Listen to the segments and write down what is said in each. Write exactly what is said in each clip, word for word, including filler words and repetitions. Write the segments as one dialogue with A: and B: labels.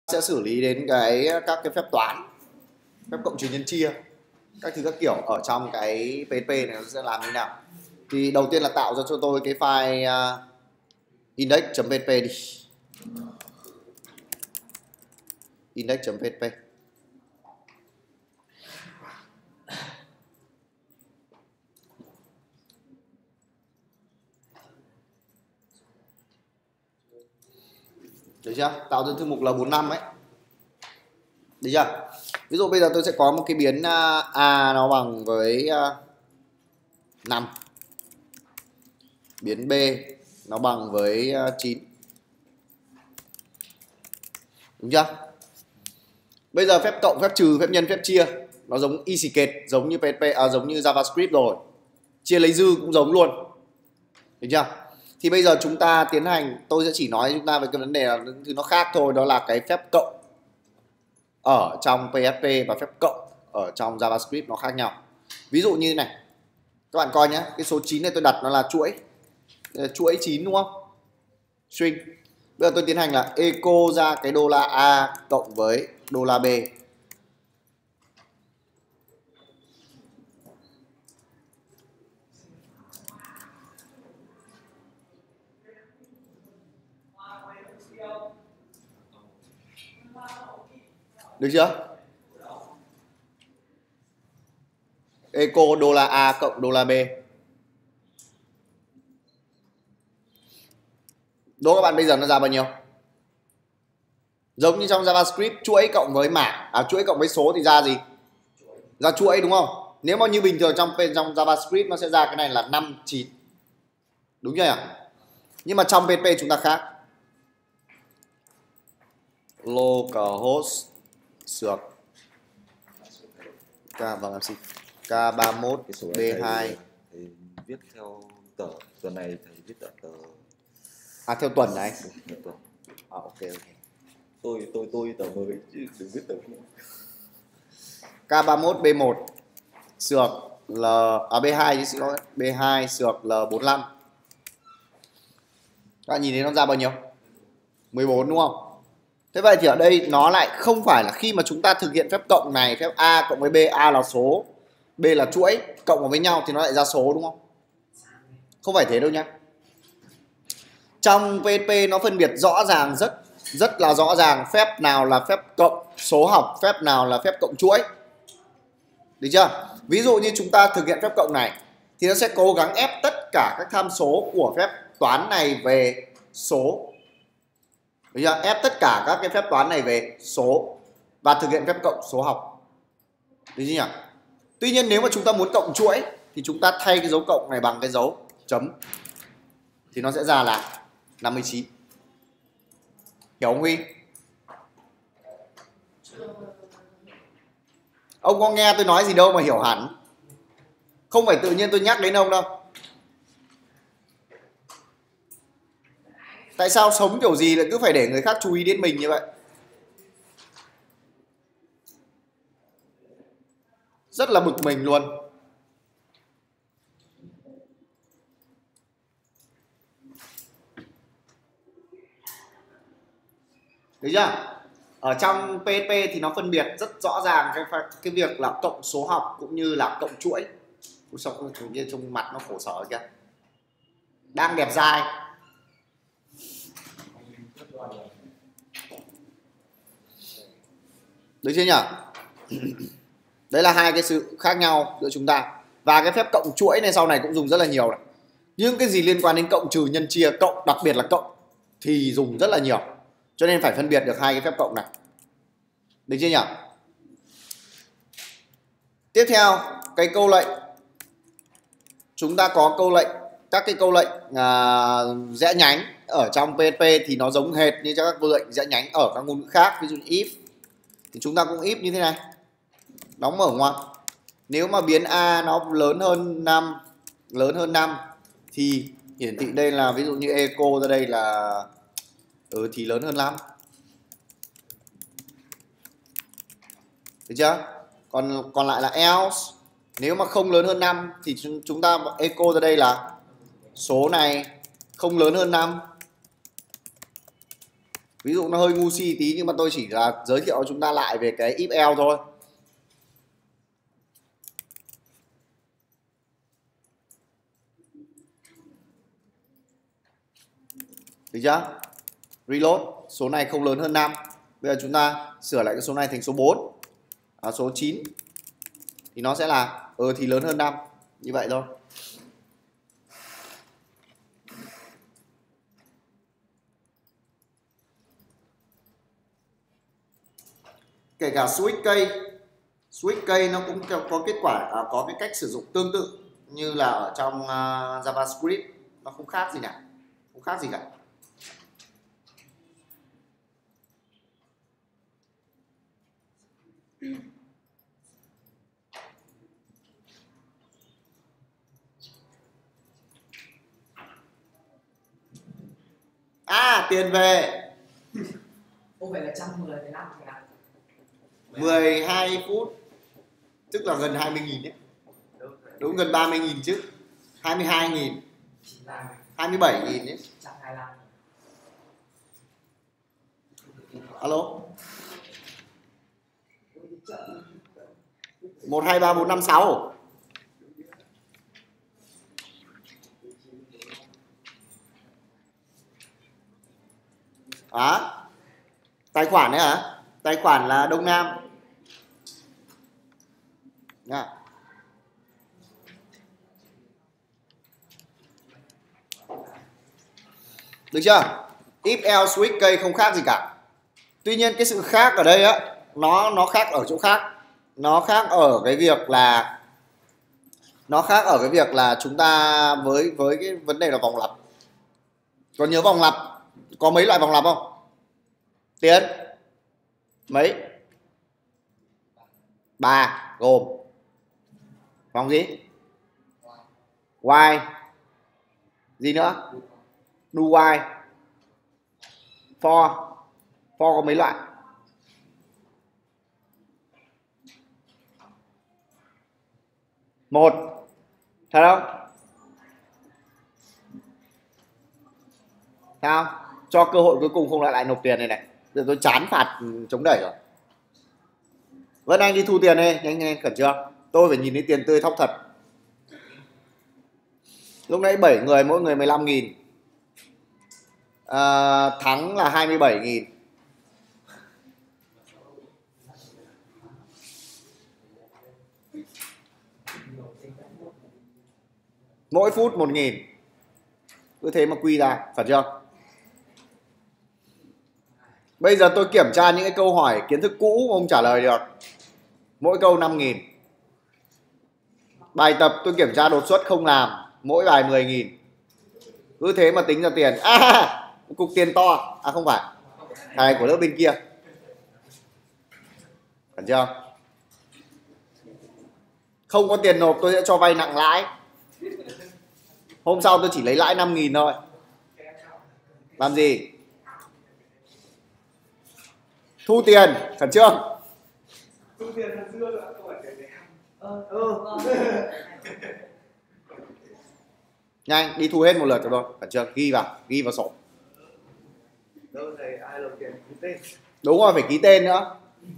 A: sẽ xử lý đến cái các cái phép toán, phép cộng trừ nhân chia, các thứ các kiểu ở trong cái pê hát pê này nó sẽ làm như thế nào. Thì đầu tiên là tạo ra cho tôi cái file uh, index.php đi. Index.php. Được chưa? Tạo ra thư mục L bốn mươi lăm ấy. Được chưa? Ví dụ bây giờ tôi sẽ có một cái biến uh, A nó bằng với uh, năm. Biến B nó bằng với uh, chín. Đúng chưa? Bây giờ phép cộng, phép trừ, phép nhân, phép chia nó giống y xì kệt, giống như pê hát pê, à, giống như JavaScript rồi. Chia lấy dư cũng giống luôn. Được chưa? Thì bây giờ chúng ta tiến hành, tôi sẽ chỉ nói chúng ta về cái vấn đề là những thứ nó khác thôi, đó là cái phép cộng ở trong pê hát pê và phép cộng ở trong JavaScript nó khác nhau. Ví dụ như này, các bạn coi nhé, cái số chín này tôi đặt nó là chuỗi, chuỗi chín đúng không? String. Bây giờ tôi tiến hành là echo ra cái đô la A cộng với đô la B. Được chưa? Echo đô la A cộng đô la B. Đố các bạn bây giờ nó ra bao nhiêu? Giống như trong JavaScript, chuỗi cộng với mã, à, chuỗi cộng với số thì ra gì? Ra chuỗi đúng không? Nếu mà như bình thường trong trong JavaScript nó sẽ ra cái này là năm, chín. Đúng chưa nhỉ? Nhưng mà trong pê hát pê chúng ta khác. Localhost sược K vâng em xin K ba mươi mốt B hai.
B: Thầy viết theo tờ, tuần này thầy viết ở tờ.
A: À theo tuần này.
B: Đúng, tuần.
A: À ok ok.
B: Tôi tôi tôi tờ mới chứ đừng viết tờ cũ.
A: K ba mươi mốt B một sược L à B hai chứ xin lỗi, B hai sược L bốn mươi lăm. Các bạn nhìn thấy nó ra bao nhiêu? mười bốn đúng không? Thế vậy thì ở đây nó lại không phải là khi mà chúng ta thực hiện phép cộng này, phép A cộng với B, A là số, B là chuỗi, cộng vào với nhau thì nó lại ra số đúng không? Không phải thế đâu nhá. Trong pê hát pê nó phân biệt rõ ràng, rất rất là rõ ràng phép nào là phép cộng số học, phép nào là phép cộng chuỗi. Được chưa? Ví dụ như chúng ta thực hiện phép cộng này thì nó sẽ cố gắng ép tất cả các tham số của phép toán này về số. Được chưa? Ép tất cả các cái phép toán này về số và thực hiện phép cộng số học. Được chưa nhỉ? Tuy nhiên nếu mà chúng ta muốn cộng chuỗi thì chúng ta thay cái dấu cộng này bằng cái dấu chấm thì nó sẽ ra là năm mươi chín. Hiểu không Huy? Ông có nghe tôi nói gì đâu mà hiểu hẳn. Không phải tự nhiên tôi nhắc đến ông đâu. Tại sao sống kiểu gì lại cứ phải để người khác chú ý đến mình như vậy? Rất là bực mình luôn. Được chưa? Ở trong pê hát pê thì nó phân biệt rất rõ ràng cái, cái việc là cộng số học cũng như là cộng chuỗi. Xong trong mặt nó khổ sở kìa. Đang đẹp dai. Được chưa nhỉ? Đấy là hai cái sự khác nhau giữa chúng ta. Và cái phép cộng chuỗi này sau này cũng dùng rất là nhiều này. Nhưng cái gì liên quan đến cộng trừ nhân chia, cộng đặc biệt là cộng thì dùng rất là nhiều. Cho nên phải phân biệt được hai cái phép cộng này. Được chưa nhỉ? Tiếp theo cái câu lệnh. Chúng ta có câu lệnh, các cái câu lệnh à, rẽ nhánh ở trong pê hát pê thì nó giống hệt như các câu lệnh rẽ nhánh ở các ngôn ngữ khác. Ví dụ như if thì chúng ta cũng if như thế này, đóng mở ngoặc. Nếu mà biến A nó lớn hơn năm, lớn hơn năm thì hiển thị đây là ví dụ như echo ra đây là ừ, thì lớn hơn năm. Được chưa? Còn còn lại là else, nếu mà không lớn hơn năm thì chúng ta echo ra đây là số này không lớn hơn năm. Ví dụ nó hơi ngu si tí nhưng mà tôi chỉ là giới thiệu chúng ta lại về cái if else thôi. Được chưa? Reload, số này không lớn hơn năm. Bây giờ chúng ta sửa lại cái số này thành số bốn, à, số chín. Thì nó sẽ là ờ thì lớn hơn năm. Như vậy thôi. Kể cả switch cây, switch cây nó cũng có kết quả, à, có cái cách sử dụng tương tự như là ở trong uh, JavaScript, nó không khác gì cả, không khác gì cả. À, tiền về.
C: Ô vậy là trăm mười đến năm thì nào?
A: mười hai phút, tức là gần hai mươi nghìn đấy. Đúng, gần ba mươi nghìn chứ. hai mươi hai nghìn, hai mươi bảy nghìn đấy. Alo. một hai ba bốn năm sáu. Đó. Tài khoản đấy hả? Tài khoản là Đông Nam. Nha. Được chưa? If else switch cây không khác gì cả. Tuy nhiên cái sự khác ở đây á, nó nó khác ở chỗ khác. Nó khác ở cái việc là nó khác ở cái việc là chúng ta với với cái vấn đề là vòng lặp. Còn nhớ vòng lặp có mấy loại vòng lặp không? Tiến mấy? Ba, gồm vòng gì? While, gì nữa? Do while, for. For có mấy loại? Một, thật không? Sao? Cho cơ hội cuối cùng không lại lại nộp tiền này này. Giờ tôi chán phạt chống đẩy rồi. Vân Anh đi thu tiền đi, nhanh nhanh khẩn trương. Tôi phải nhìn thấy tiền tươi thóc thật. Lúc nãy bảy người, mỗi người mười lăm nghìn. À, thắng là hai mươi bảy nghìn. Mỗi phút một nghìn. Cứ thế mà quy ra, phải chưa? Bây giờ tôi kiểm tra những cái câu hỏi kiến thức cũ không trả lời được. Mỗi câu năm nghìn. Bài tập tôi kiểm tra đột xuất không làm, mỗi bài mười nghìn. Cứ thế mà tính ra tiền. À, cục tiền to. À không phải, này của lớp bên kia. Phải chưa? Không có tiền nộp tôi sẽ cho vay nặng lãi. Hôm sau tôi chỉ lấy lãi năm nghìn thôi. Làm gì? Thu tiền, khẩn trương.
D: Thu tiền là dưa rồi, câu hỏi tiền này.
C: Ờ, ừ.
A: Nhanh, đi thu hết một lượt cho tôi, khẩn trương, ghi vào, ghi vào sổ.
D: Đâu thầy, ai nộp tiền ký tên.
A: Đúng rồi, phải ký tên nữa.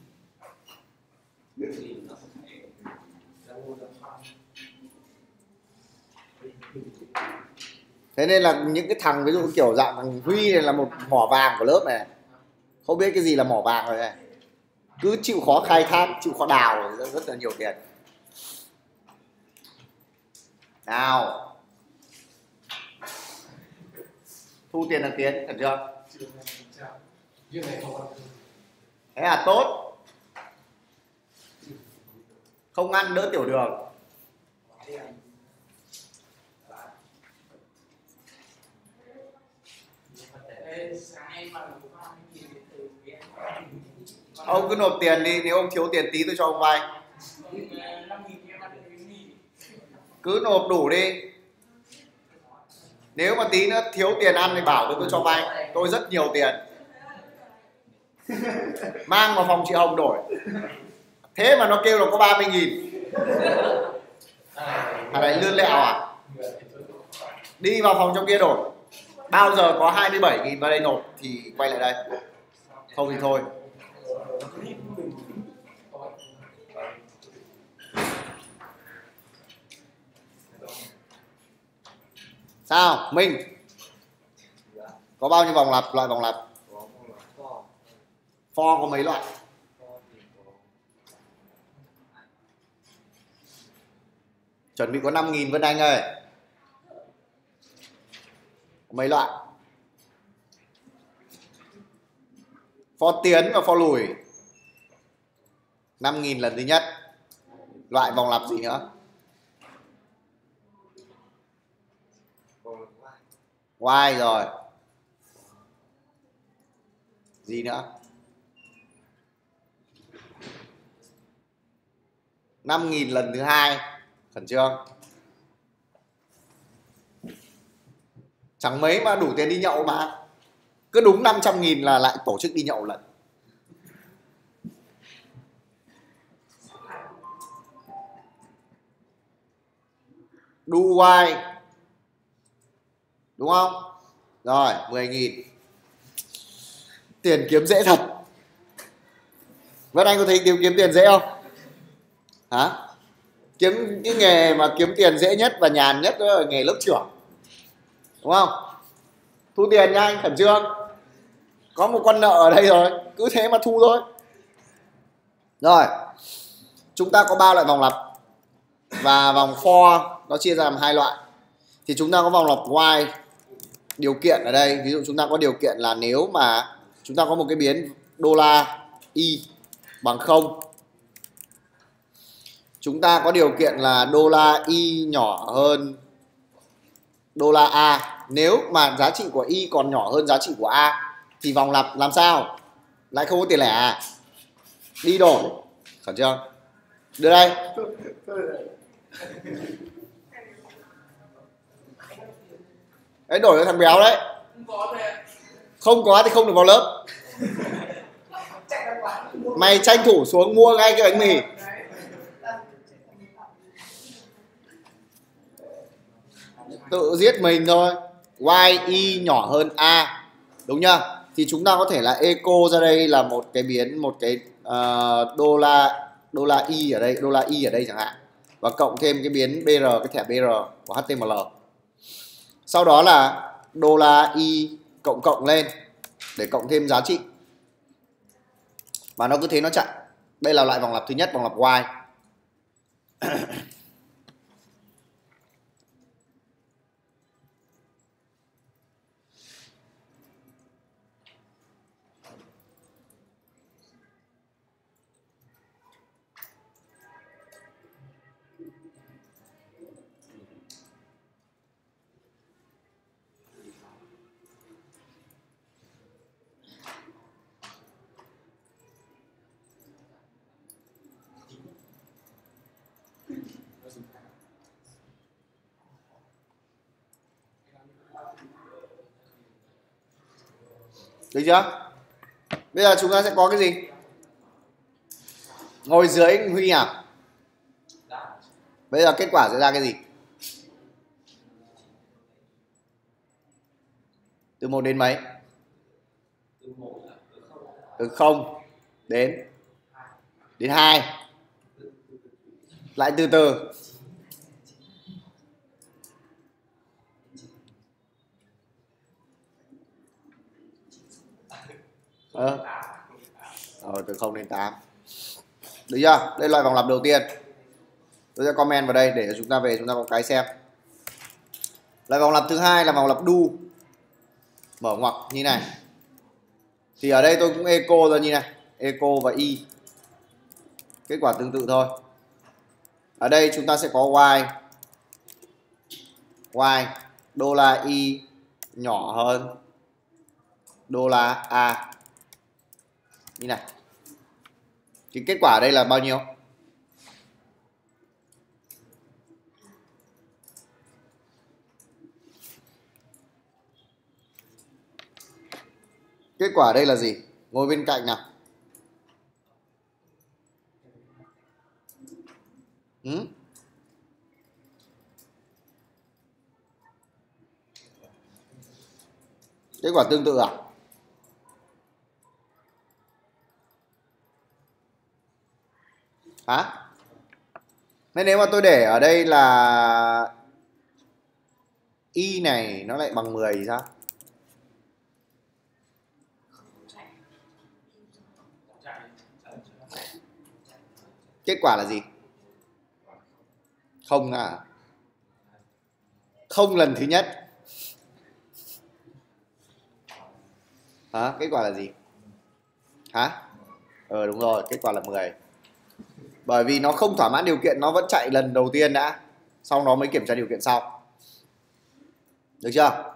A: Thế nên là những cái thằng ví dụ kiểu dạng thằng Huy này là một mỏ vàng của lớp này, không biết cái gì là mỏ vàng rồi này, cứ chịu khó khai thác, chịu khó đào rất, rất là nhiều tiền. Nào, thu tiền là tiền, thật chưa? Thế là tốt, không ăn đỡ tiểu đường. Ông cứ nộp tiền đi, nếu ông thiếu tiền tí tôi cho ông vay. Cứ nộp đủ đi. Nếu mà tí nữa thiếu tiền ăn thì bảo tôi tôi cho vay. Tôi rất nhiều tiền. Mang vào phòng chị Hồng đổi. Thế mà nó kêu là có ba mươi nghìn. Thằng này lươn lẹo à? Đi vào phòng trong kia đổi. Bao giờ có hai mươi bảy nghìn vào đây nộp thì quay lại đây. Không thì thôi. Sao Minh, có bao nhiêu vòng lặp, loại vòng lặp? For có mấy loại? Chuẩn bị có năm nghìn Vân Anh ơi. Có mấy loại? For tiến và for lùi. năm nghìn lần thứ nhất. Loại vòng lặp gì nữa? Y rồi. Gì nữa? năm nghìn lần thứ hai. Khẩn trương. Chẳng mấy mà đủ tiền đi nhậu mà. Cứ đúng năm trăm nghìn là lại tổ chức đi nhậu lần. Do Y. Đúng không? Rồi, mười nghìn. Tiền kiếm dễ thật. Vân Anh có thấy kiếm kiếm tiền dễ không? Hả? Kiếm cái nghề mà kiếm tiền dễ nhất và nhàn nhất đó là nghề lớp trưởng. Đúng không? Thu tiền nha anh, khẩn trương. Có một con nợ ở đây rồi, cứ thế mà thu thôi. Rồi, chúng ta có ba loại vòng lặp. Và vòng for nó chia ra làm hai loại. Thì chúng ta có vòng lặp Y. Điều kiện ở đây, ví dụ chúng ta có điều kiện là nếu mà chúng ta có một cái biến đô la Y bằng không, chúng ta có điều kiện là đô la Y nhỏ hơn đô la A. Nếu mà giá trị của Y còn nhỏ hơn giá trị của A thì vòng lặp làm sao? Lại không có tiền lẻ à? Đi đổi. Khẩn chưa? Đưa đây. Đấy, đổi cho thằng béo đấy. Không có thì không được vào lớp. Mày tranh thủ xuống mua ngay cái bánh mì. Tự giết mình thôi. Y, Y nhỏ hơn A. Đúng chưa? Thì chúng ta có thể là eco ra đây là một cái biến, một cái uh, đô la đô la Y ở đây, đô la Y ở đây chẳng hạn. Và cộng thêm cái biến bê rờ, cái thẻ bê rờ của hát tê em lờ. Sau đó là đô la Y cộng cộng lên để cộng thêm giá trị. Và nó cứ thế nó chạy. Đây là loại vòng lặp thứ nhất, vòng lặp Y. Được chưa? Bây giờ chúng ta sẽ có cái gì? Ngồi dưới anh Huy à? Bây giờ kết quả sẽ ra cái gì? Từ một đến mấy? Từ không đến đến hai. Lại từ từ. Ờ. Rồi, từ không đến tám. Được chưa? Đây là loại vòng lặp đầu tiên. Tôi sẽ comment vào đây để chúng ta về chúng ta có cái xem. Loại vòng lặp thứ hai là vòng lặp do. Mở ngoặc như này. Thì ở đây tôi cũng eco ra như này, eco và Y. Kết quả tương tự thôi. Ở đây chúng ta sẽ có Y. Y đô la Y nhỏ hơn đô la A. Như này. Thì kết quả ở đây là bao nhiêu? Kết quả ở đây là gì? Ngồi bên cạnh nào. Ừ? Kết quả tương tự à? Hả? Nên nếu mà tôi để ở đây là y này nó lại bằng mười thì sao? Kết quả là gì? Không à? Không lần thứ nhất. Hả? Kết quả là gì? Hả? Ờ đúng rồi, kết quả là mười. Bởi vì nó không thỏa mãn điều kiện, nó vẫn chạy lần đầu tiên đã, xong nó mới kiểm tra điều kiện sau. Được chưa?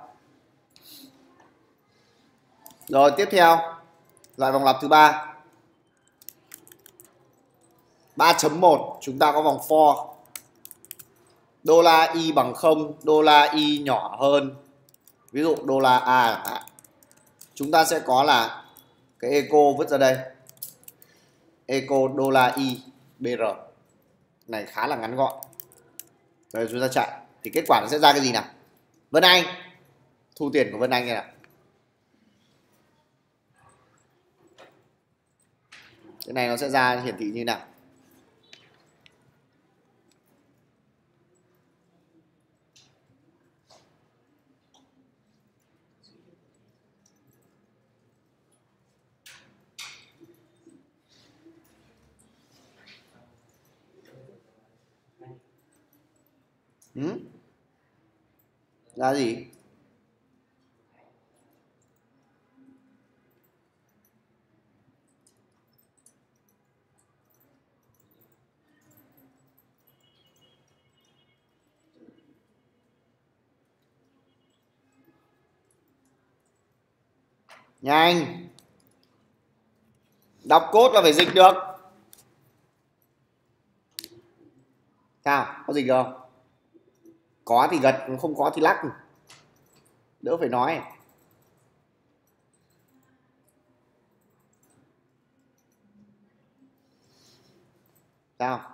A: Rồi tiếp theo, loại vòng lặp thứ ba. ba chấm một chúng ta có vòng for. Đô la y bằng không, đô la y nhỏ hơn. Ví dụ đô la a. Chúng ta sẽ có là cái eco vứt ra đây. Eco đô la y br. Này khá là ngắn gọn. Rồi chúng ta chạy. Thì kết quả nó sẽ ra cái gì nào? Vân Anh. Thu tiền của Vân Anh này nào. Cái này nó sẽ ra hiển thị như nào? Ừ? Ra gì? Nhanh. Đọc code là phải dịch được. Sao? Có dịch được không? Có thì gật, không có thì lắc. Đỡ phải nói. Sao?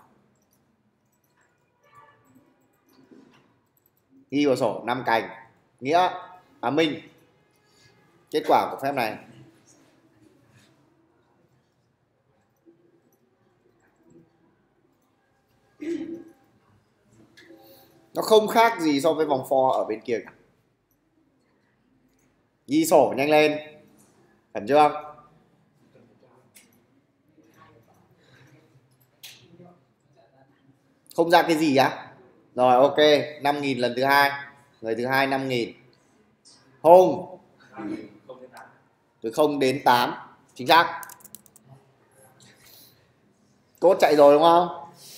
A: Ghi vào sổ năm cành. Nghĩa à Minh. Kết quả của phép này. Nó không khác gì so với vòng for ở bên kia cả. Ghi sổ nhanh lên. Khẩn trương. Không ra cái gì á? Rồi ok, năm nghìn lần thứ hai. Người thứ hai năm nghìn. Hùng. Từ không đến tám. Chính xác. Cốt chạy rồi đúng không?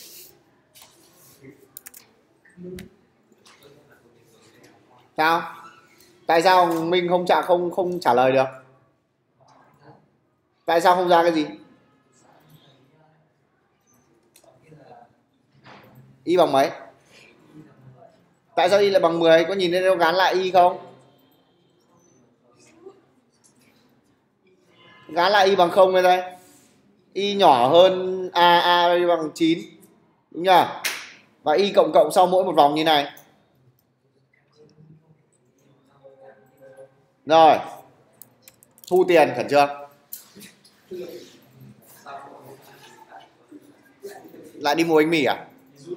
A: Sao? Tại sao mình không trả không không trả lời được? Tại sao không ra cái gì? Y bằng mấy? Tại sao y lại bằng mười? Có nhìn thấy nó gán lại y không? Gán lại y bằng không đây đây. Y nhỏ hơn a a y bằng chín. Đúng nhỉ? Và y cộng cộng sau mỗi một vòng như này. Rồi. Thu tiền khẩn trương. Lại đi mua bánh mì à?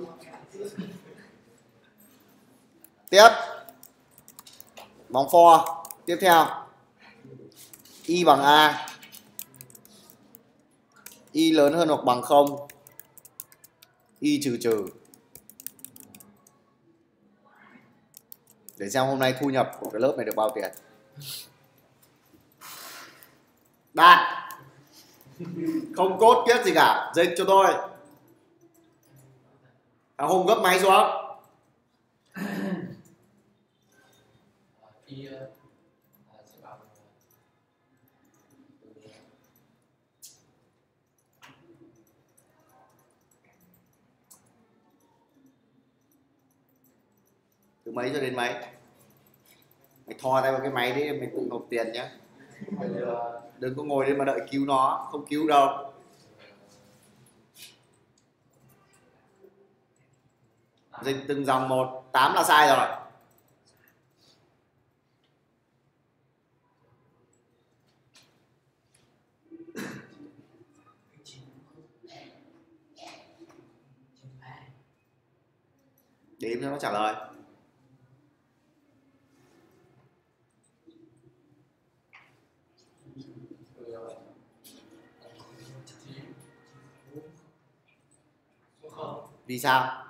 A: Tiếp. Vòng for. Tiếp theo. Y bằng A. Y lớn hơn hoặc bằng không. Y trừ trừ. Để xem hôm nay thu nhập của cái lớp này được bao tiền. Đạt. Không cốt kiết gì cả. Dịch cho tôi. Thằng Hùng gấp máy xuống. Từ mấy cho đến mấy? Mày thò tay vào cái máy đấy, mày tự nộp tiền nhé. Đừng có ngồi đây mà đợi cứu nó. Không cứu đâu. Dịch từng dòng một. Tám là sai rồi. Đếm cho nó trả lời. Vì sao?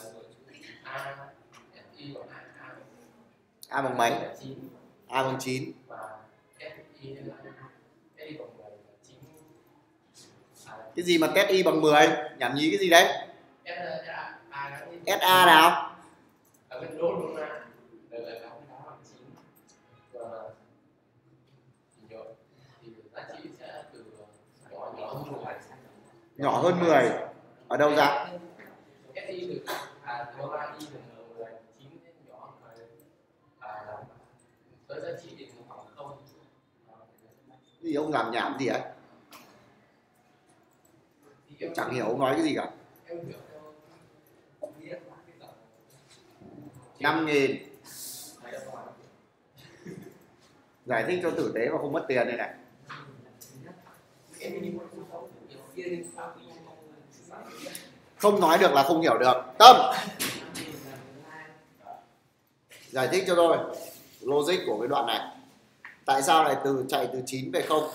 A: A bằng mấy? A bằng chín. Cái gì mà test y bằng mười? Nhảm nhí cái gì đấy? ét a nào? Nhỏ hơn mười. Ở đâu ra? Gì ông làm nhảm gì ấy? Chẳng hiểu ông nói cái gì cả. Năm nghìn. Giải thích cho tử tế mà không mất tiền đây này. Không nói được là không hiểu được. Tâm, giải thích cho tôi logic của cái đoạn này. Tại sao lại từ chạy từ chín về không?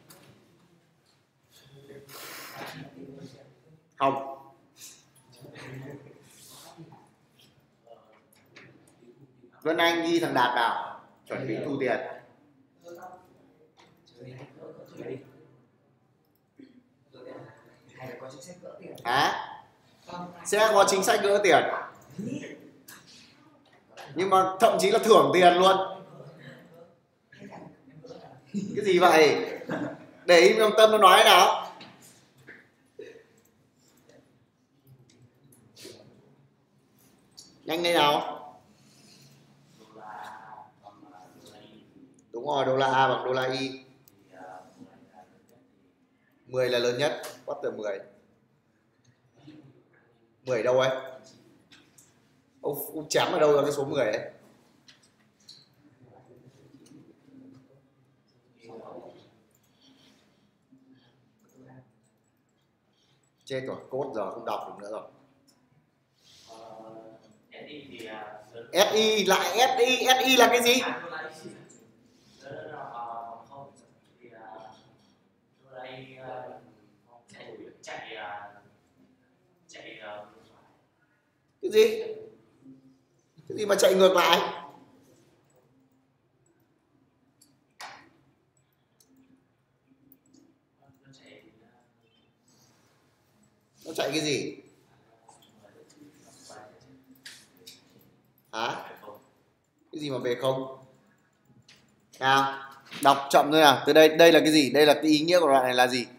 A: Không. Vân Anh ghi thằng Đạt vào, chuẩn bị thu tiền. À, sẽ có chính sách gỡ tiền, nhưng mà thậm chí là thưởng tiền luôn. Cái gì vậy? Để im trong Tâm nó nói nào. Nhanh lên nào. Đúng rồi, đô la A bằng đô la Y. mười là lớn nhất. What the mười? mười đâu ấy? Ông, ông chém ở đâu ra cái số mười ấy? Chết rồi, code giờ không đọc được nữa rồi. ét i lại ét i, ét i là cái gì? Cái gì? Cái gì mà chạy ngược lại? Nó chạy cái gì? Hả? Cái gì mà về không? Nào, đọc chậm thôi à. Từ đây, đây là cái gì? Đây là cái ý nghĩa của đoạn này là gì?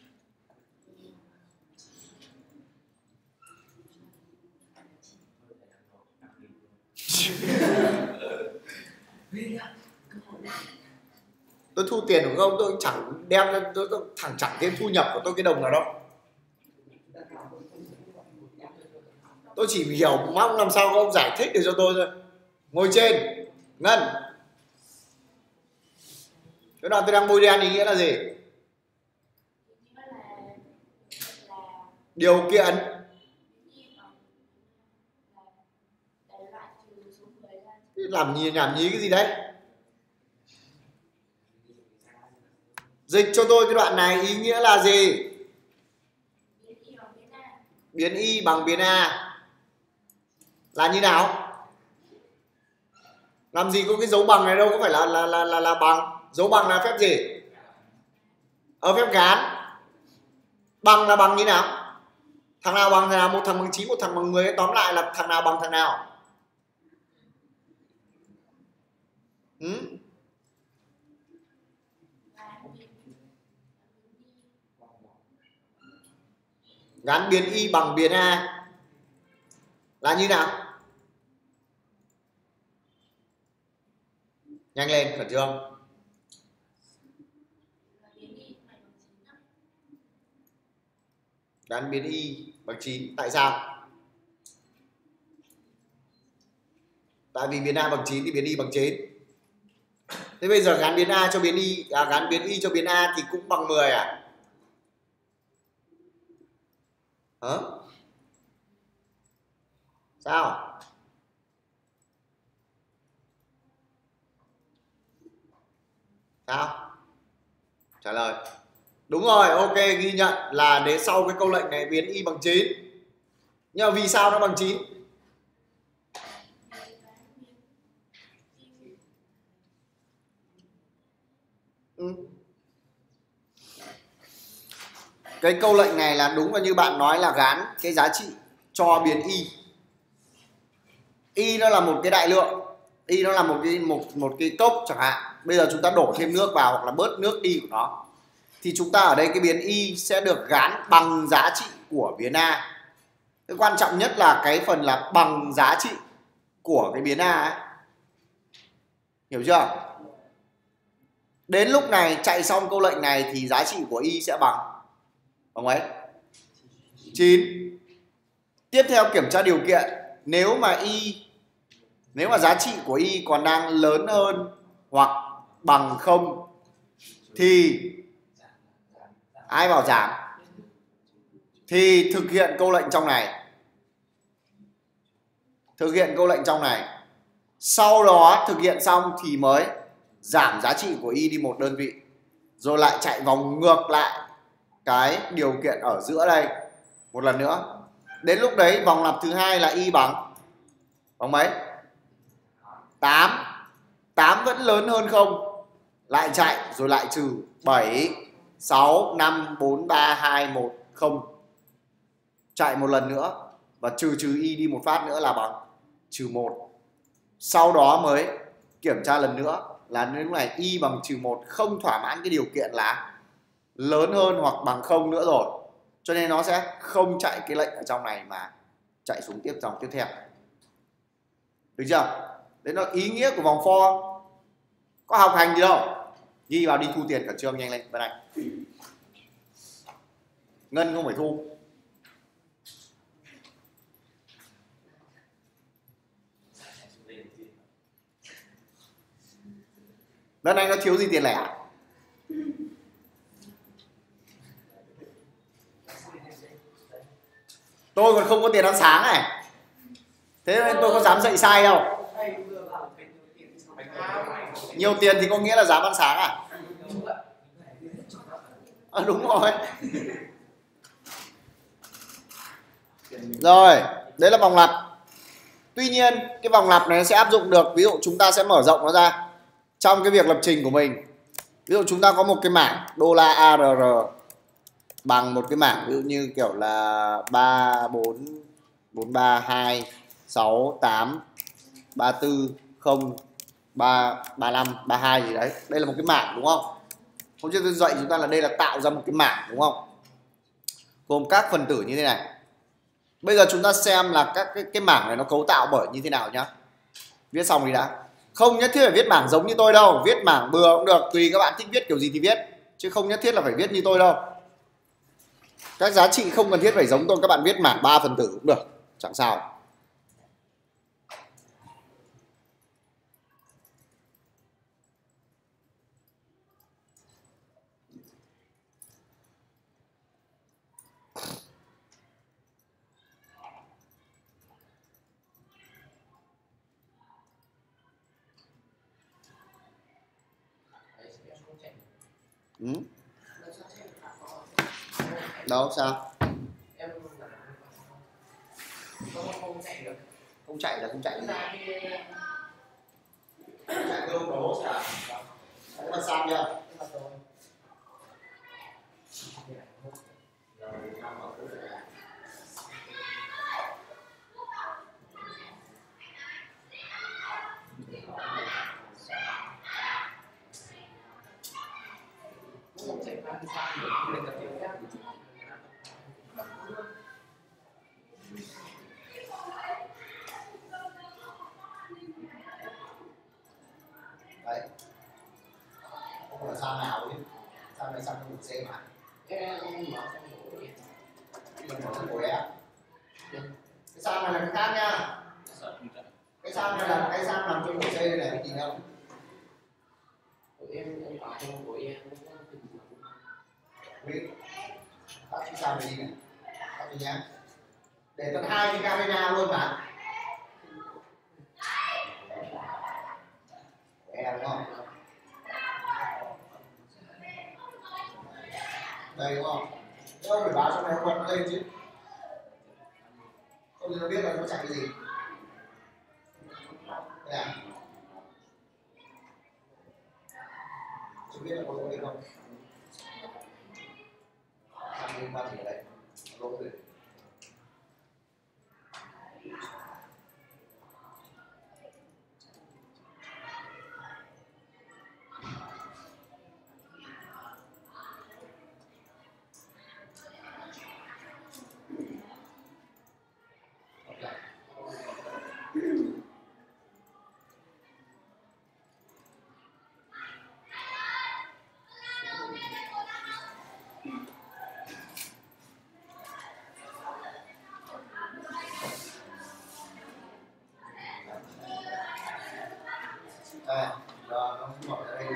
A: Tôi thu tiền của ông, tôi chẳng đem ra, tôi, tôi thẳng chẳng thêm thu nhập của tôi cái đồng nào đâu. Tôi chỉ hiểu mong làm sao các ông giải thích được cho tôi thôi. Ngồi trên Ngân, cái đoạn tôi đang bôi đen ý nghĩa là gì? Điều kiện. Làm nhì nhảm nhí cái gì đấy? Dịch cho tôi cái đoạn này ý nghĩa là gì? Biến y bằng biến a là như nào? Làm gì có cái dấu bằng này đâu, có phải là là là là, là bằng. Dấu bằng là phép gì? Ở phép gán. Bằng là bằng như nào? Thằng nào bằng thằng nào? Một thằng bằng chín, một thằng bằng mười. Tóm lại là thằng nào bằng thằng nào? Ừ? Gán biến y bằng biến a là như nào? Nhanh lên, khẩn trương. Gán biến y bằng chín. Tại sao? Tại vì biến a bằng chín thì biến y bằng chín. Thế bây giờ gán biến a cho biến y, à, gán biến y cho biến a thì cũng bằng mười à? Hả? Sao? Sao? Trả lời. Đúng rồi, ok, ghi nhận là đến sau cái câu lệnh này biến y bằng chín. Nhưng mà vì sao nó bằng chín? Ừ. Cái câu lệnh này là đúng là như bạn nói là gán cái giá trị cho biến y. Y nó là một cái đại lượng, y nó là một cái một một cái cốc chẳng hạn. Bây giờ chúng ta đổ thêm nước vào hoặc là bớt nước đi của nó, thì chúng ta ở đây cái biến y sẽ được gán bằng giá trị của biến A. Cái quan trọng nhất là cái phần là bằng giá trị của cái biến A ấy. Hiểu chưa? Đến lúc này chạy xong câu lệnh này thì giá trị của y sẽ bằng bằng mấy? chín. Tiếp theo kiểm tra điều kiện, nếu mà y nếu mà giá trị của y còn đang lớn hơn hoặc bằng không thì ai bảo giảm? Thì thực hiện câu lệnh trong này. Thực hiện câu lệnh trong này. Sau đó thực hiện xong thì mới giảm giá trị của y đi một đơn vị. Rồi lại chạy vòng ngược lại cái điều kiện ở giữa đây một lần nữa. Đến lúc đấy vòng lặp thứ hai là y bằng bằng mấy? tám. tám vẫn lớn hơn không? Lại chạy rồi lại trừ bảy, sáu, năm, bốn, ba, hai, một, không. Chạy một lần nữa và trừ trừ y đi một phát nữa là bằng trừ một. Sau đó mới kiểm tra lần nữa là đến lúc này y bằng trừ một không thỏa mãn cái điều kiện là lớn hơn hoặc bằng không nữa rồi. Cho nên nó sẽ không chạy cái lệnh ở trong này mà chạy xuống tiếp dòng tiếp theo. Được chưa? Đấy là ý nghĩa của vòng for. Có học hành gì đâu. Ghi vào đi thu tiền cả trường nhanh lên bên này. Ngân không phải thu. Lần này nó thiếu gì tiền lẻ? Tôi còn không có tiền ăn sáng này. Thế nên tôi có dám dạy sai đâu. Nhiều tiền thì có nghĩa là dám ăn sáng à? À đúng rồi. Rồi, đấy là vòng lặp. Tuy nhiên cái vòng lặp này sẽ áp dụng được, ví dụ chúng ta sẽ mở rộng nó ra trong cái việc lập trình của mình. Ví dụ chúng ta có một cái mảng đô la a rờ rờ bằng một cái mảng ví dụ như kiểu là ba, bốn, bốn, ba, hai, sáu, tám, ba, tư, không, ba, ba, năm, ba, hai gì đấy. Đây là một cái mảng đúng không? Hôm trước tôi dạy chúng ta là đây là tạo ra một cái mảng đúng không? Gồm các phần tử như thế này. Bây giờ chúng ta xem là các cái, cái mảng này nó cấu tạo bởi như thế nào nhá. Viết xong đi đã. Không nhất thiết phải viết mảng giống như tôi đâu. Viết mảng bừa cũng được. Tùy các bạn thích viết kiểu gì thì viết. Chứ không nhất thiết là phải viết như tôi đâu. Các giá trị không cần thiết phải giống tôi. Các bạn viết mảng ba phần tử cũng được. Chẳng sao. Ừ. Đâu sao? Không chạy là không chạy. Không chạy đâu đố sao? Đấy là sao nhá? Đấy. Không là sao nào chứ? Sao này sao không xem mà? Mình mở sang của em. Cái sao này là cái khác nha. Cái sao này là cái sao nằm trong của C này này, nhìn không? Của em em bảo trong của em. Biết. Tắt cái sao này đi này. Tắt đi nhá. Để tận hai cái camera luôn mà. Em đúng không? Đây đúng không? Thế ông phải báo cho máy quật nó lên chứ. Không thì nó biết là nó chạy cái gì. Đây à? Chưa biết là có lỗi không? Sang liên quan gì ở đây? Lỗi rồi. Đây, nó gọi ở đây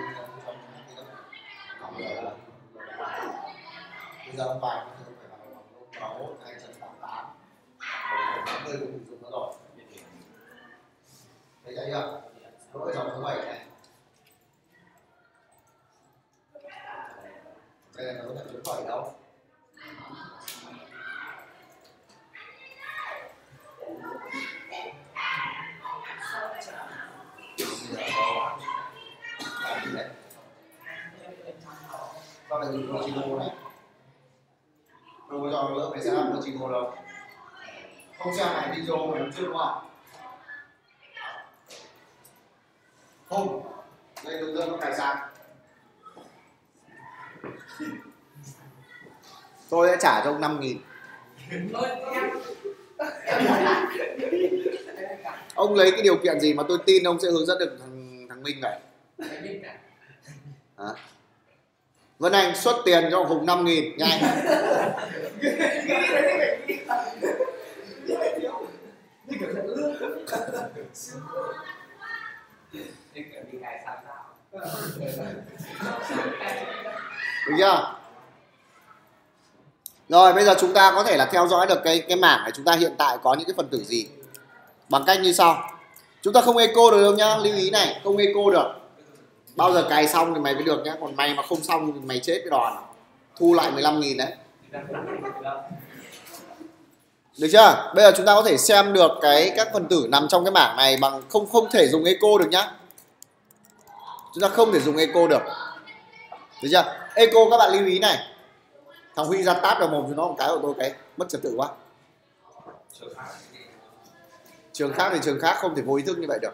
A: bây giờ ông bài nó phải bằng sáu hai trăm tám mươi tám tám mươi cũng dùng nó rồi. Thấy chưa? Lỗi dòng số bảy này. Đây là nó là số bảy đâu. Con này dùng Mochino này. Đâu có cho lỡ phải sẽ làm Mochino đâu. Không xem này video mà đúng chưa đúng không? Không. Đây hướng dẫn nó cài sạc. Tôi sẽ trả cho ông năm nghìn. Ông lấy cái điều kiện gì mà tôi tin ông sẽ hướng dẫn được thằng, thằng Minh vậy? Hả? Vân Anh xuất tiền cho Hùng năm nghìn nhanh. Được chưa? Rồi bây giờ chúng ta có thể là theo dõi được cái cái mảng này chúng ta hiện tại có những cái phần tử gì bằng cách như sau. Chúng ta không echo được đâu nhá, lưu ý này, không echo được. Bao giờ cài xong thì mày mới được nhá, còn mày mà không xong thì mày chết cái đòn. Thu lại mười lăm nghìn đấy. Được chưa? Bây giờ chúng ta có thể xem được cái các phần tử nằm trong cái mảng này bằng không không thể dùng echo được nhá. Chúng ta không thể dùng echo được. Được chưa? Echo các bạn lưu ý này. Thằng Huy ra tát vào mồm cho nó một cái của tôi cái mất trật tự quá. Trường khác thì trường khác không thể vô ý thức như vậy được.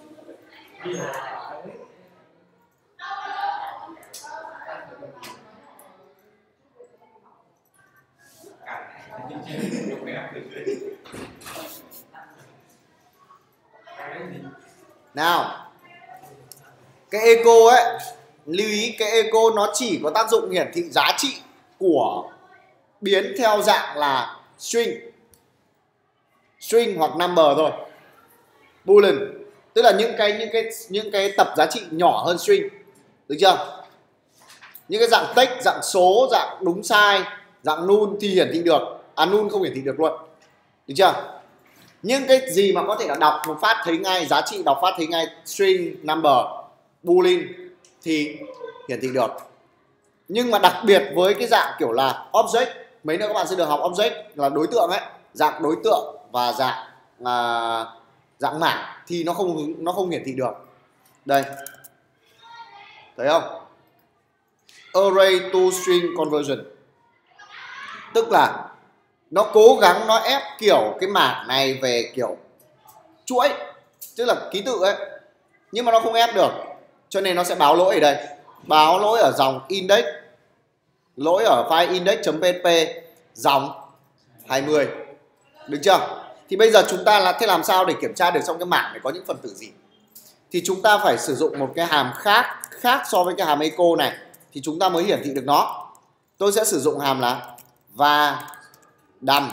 A: Nào, cái echo ấy, lưu ý cái echo nó chỉ có tác dụng hiển thị giá trị của biến theo dạng là string string hoặc number thôi. Boolean tức là những cái những cái những cái tập giá trị nhỏ hơn string. Được chưa? Những cái dạng text, dạng số, dạng đúng sai, dạng null thì hiển thị được, à null không hiển thị được luôn. Được chưa? Những cái gì mà có thể là đọc một phát thấy ngay, giá trị đọc phát thấy ngay, string, number, boolean thì hiển thị được. Nhưng mà đặc biệt với cái dạng kiểu là object, mấy nữa các bạn sẽ được học object là đối tượng ấy, dạng đối tượng và dạng à, dạng mảng thì nó không nó không hiển thị được. Đây. Thấy không? Array to string conversion. Tức là nó cố gắng nó ép kiểu cái mảng này về kiểu chuỗi, tức là ký tự ấy, nhưng mà nó không ép được, cho nên nó sẽ báo lỗi ở đây, báo lỗi ở dòng index, lỗi ở file index.php dòng hai mươi. Được chưa? Thì bây giờ chúng ta là thế làm sao để kiểm tra được trong cái mảng này có những phần tử gì? Thì chúng ta phải sử dụng một cái hàm khác khác so với cái hàm echo này thì chúng ta mới hiển thị được nó. Tôi sẽ sử dụng hàm là và đầm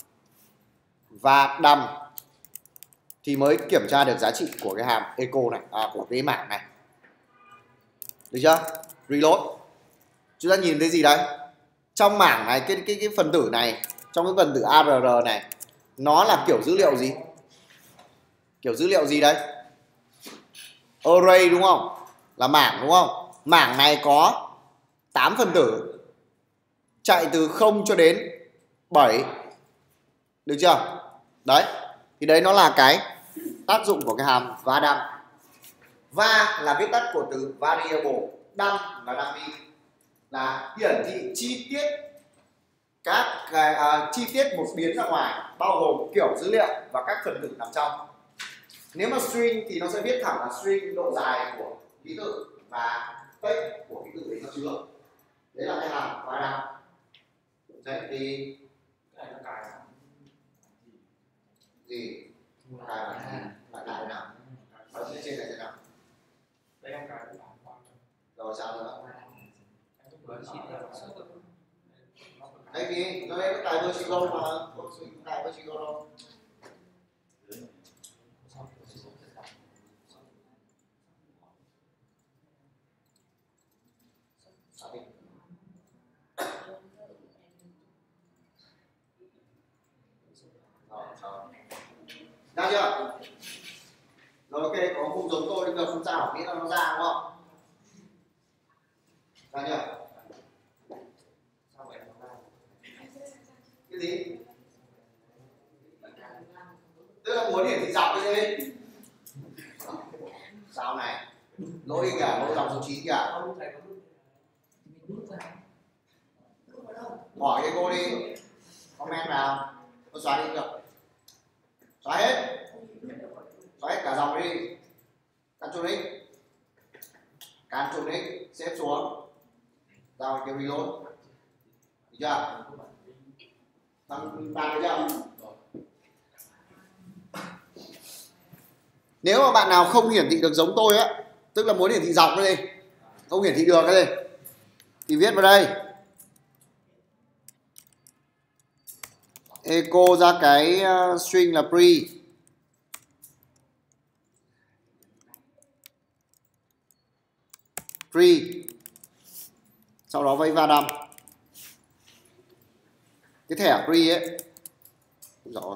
A: và đầm thì mới kiểm tra được giá trị của cái hàm echo này, à, của cái mảng này. Được chưa? Reload. Chúng ta nhìn thấy gì đấy? Trong mảng này, cái cái cái phần tử này, trong cái phần tử arr này, nó là kiểu dữ liệu gì? Kiểu dữ liệu gì đấy? Array đúng không? Là mảng đúng không? Mảng này có tám phần tử. chạy từ không cho đến bảy. Được chưa? Đấy. Thì đấy nó là cái tác dụng của cái hàm va đâm. Va là viết tắt của từ variable, đâm là dummy, là hiển thị chi tiết các cái à, chi tiết một biến ra ngoài, bao gồm kiểu dữ liệu và các phần tử nằm trong. Nếu mà string thì nó sẽ viết thẳng là string độ dài của ký tự và text của ký tự để nó chứa. Đấy là cái hàm va đâm. Đấy thì gì cài là là cài nào ở phía trên này thế nào
D: Đây em cài
A: rồi sao nữa đấy thì nó đây nó cài vertical mà cài vertical đâu ra chưa? Rồi ok, có không giống tôi bây giờ không ra hỏi biết là nó ra đúng không? Ra chưa? Sao vậy nó ra? Cái gì? Tức là muốn hiển thị dọc cái gì? Sao này? Lỗi kìa, lỗi dòng số chín kìa. Hỏi cái cô đi. Comment vào. Tôi xóa đi được. Xóa hết. Xóa hết cả dòng đi. Ctrl X. Ctrl X. Xếp xuống. Rồi kêu reload. Được chưa? Thằng bạn thấy chưa? Nếu mà bạn nào không hiển thị được giống tôi á, tức là muốn hiển thị dọc cái gì, không hiển thị được cái gì, thì viết vào đây echo ra cái uh, string là pre, pre, sau đó vây va đâm cái thẻ pre ấy, rõ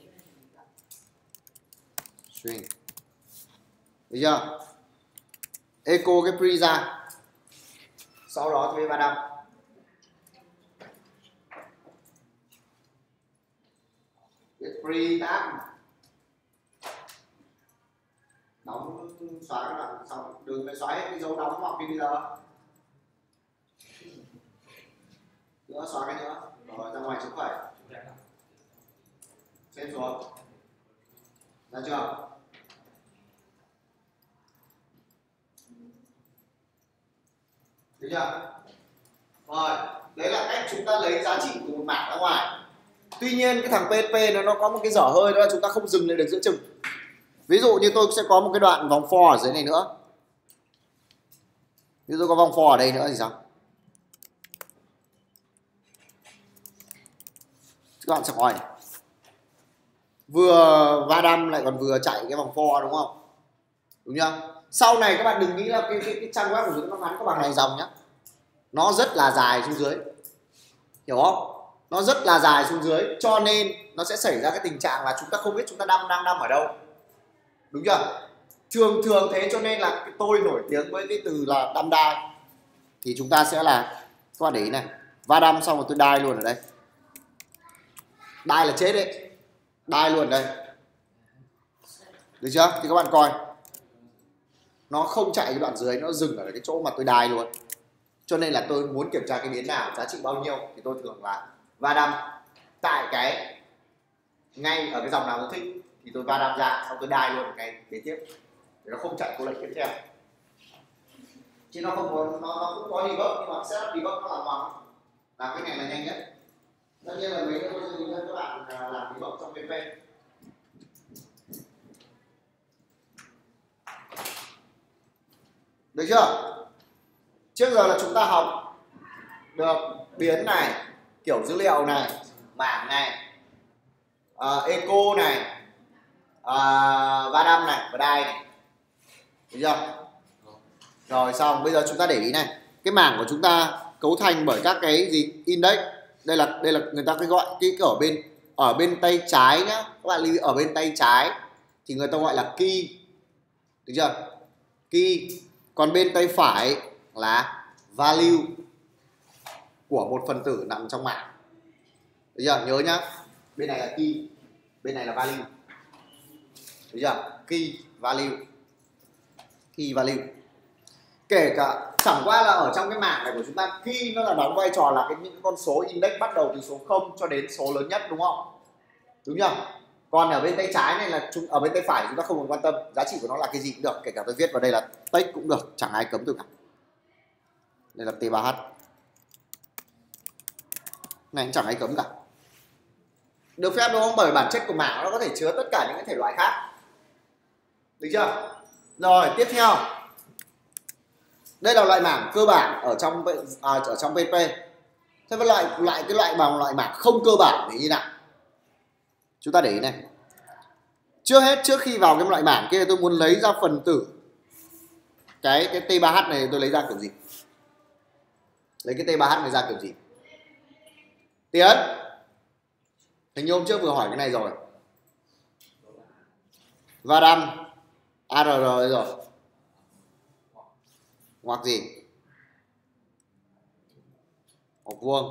A: string, được chưa? Echo cái pre ra, sau đó thì va đâm. Cái pre tab đóng xóa các bạn xong đừng phải xóa hết cái dấu đóng hoặc bây giờ nữa, xóa cái nữa rồi ra ngoài chữ phẩy xem xuống, ra chưa? Được chưa? Rồi đấy là cách chúng ta lấy giá trị của một mảng ra ngoài. Tuy nhiên cái thằng pê hát pê nó nó có một cái dở hơi, đó là chúng ta không dừng lại được giữa chừng. Ví dụ như tôi sẽ có một cái đoạn vòng for ở dưới này nữa. Ví dụ tôi có vòng for ở đây nữa thì sao? Các bạn sẽ hỏi vừa va đâm lại còn vừa chạy cái vòng for đúng không? Đúng chưa? Sau này các bạn đừng nghĩ là cái, cái, cái trang web của chúng nó ngắn có bằng này dòng nhá. Nó rất là dài xuống dưới. Hiểu không? Nó rất là dài xuống dưới, cho nên nó sẽ xảy ra cái tình trạng là chúng ta không biết chúng ta đâm đang đâm ở đâu. Đúng chưa? Thường thường thế, cho nên là tôi nổi tiếng với cái từ là đâm đai. Thì chúng ta sẽ là, các bạn để ý này, va đâm xong rồi tôi đai luôn ở đây. Đai là chết đấy. Đai luôn ở đây. Được chưa? Thì các bạn coi, nó không chạy cái đoạn dưới, nó dừng ở cái chỗ mà tôi đai luôn. Cho nên là tôi muốn kiểm tra cái biến nào, giá trị bao nhiêu, thì tôi thường là va đâm tại cái ngay ở cái dòng nào tôi thích thì tôi va đâm ra, xong tôi đai luôn cái kế tiếp để nó không chạy câu lệnh tiếp theo. Chứ nó không có, nó, nó cũng có debug, nhưng mà setup debug nó làm bằng làm cái này là nhanh nhất. Tất nhiên là mấy cái tôi hướng dẫn các bạn làm debug trong pê pê. Được chưa? Trước giờ là chúng ta học được biến này, kiểu dữ liệu này, bảng này, uh, echo này, uh, va đâm này và đai này. Được chưa? Rồi xong, bây giờ chúng ta để ý này, cái mảng của chúng ta cấu thành bởi các cái gì? Index. Đây là đây là người ta cái gọi cái ở bên ở bên tay trái nhá. Các bạn lưu ý ở bên tay trái thì người ta gọi là key. Được chưa? Key. Còn bên tay phải là value của một phần tử nằm trong mảng. Được chưa? Nhớ nhá, bên này là key, bên này là value. Được chưa? Key value, key value. Kể cả chẳng qua là ở trong cái mảng này của chúng ta, key nó là đóng vai trò là cái những con số index bắt đầu từ số không cho đến số lớn nhất, đúng không? Đúng chưa? Còn ở bên tay trái này là chúng, ở bên tay phải chúng ta không cần quan tâm, giá trị của nó là cái gì cũng được, kể cả tôi viết vào đây là text cũng được, chẳng ai cấm tôi cả. Đây là T ba H, này cũng chẳng ai cấm cả, được phép đúng không? Bởi bản chất của mảng nó có thể chứa tất cả những cái thể loại khác. Được chưa? Rồi tiếp theo, đây là loại mảng cơ bản ở trong à, ở trong pê pê. Thế với loại loại cái loại bằng loại mảng không cơ bản thì như nào? Chúng ta để ý này. Trước hết, trước khi vào cái loại mảng kia, tôi muốn lấy ra phần tử cái cái T ba H này, tôi lấy ra kiểu gì? Lấy cái T ba H này ra kiểu gì? Tiến, hình như hôm trước vừa hỏi cái này rồi. Vadam a rờ rờ rồi. Ngoặc gì? Ngoặc vuông.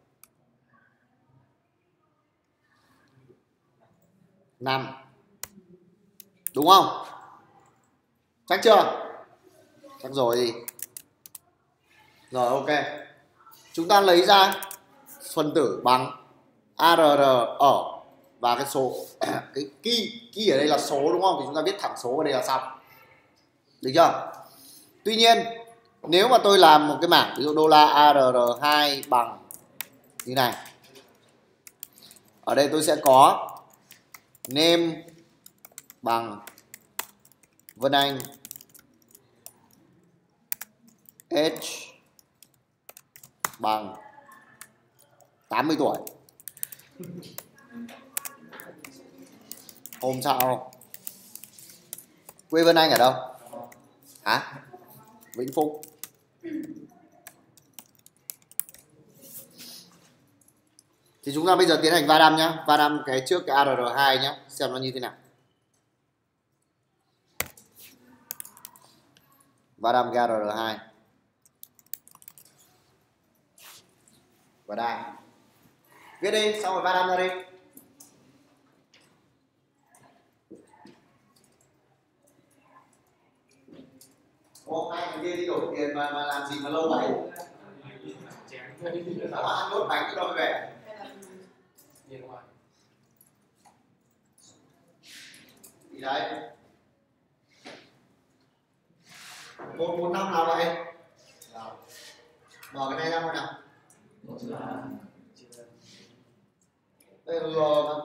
A: năm. Đúng không? Chắc chưa? Chắc rồi gì? Rồi ok. Chúng ta lấy ra phần tử bằng a rờ rờ ở và cái số cái key, key ở đây là số đúng không? Thì chúng ta viết thẳng số vào đây là xong. Được chưa? Tuy nhiên nếu mà tôi làm một cái mảng ví dụ đô la a rờ rờ hai bằng như này, ở đây tôi sẽ có name bằng Vân Anh, age bằng tám mươi tuổi, hôm sau, quê Vân Anh ở đâu? Hả? Vĩnh Phúc. Thì chúng ta bây giờ tiến hành va đâm nhá, va đâm cái trước cái a rờ rờ hai nhá, xem nó như thế nào. Va đâm cái a rờ rờ hai. Và đây. Viết đi, xong rồi va đâm ra đi. Hôm nay thằng kia đi đổi tiền mà, mà làm gì mà lâu vậy? Sao mà ăn đốt bánh cái rồi về? Gì đấy? Một một năm nào vậy? Mở cái này ra coi nào. Đây là L mà.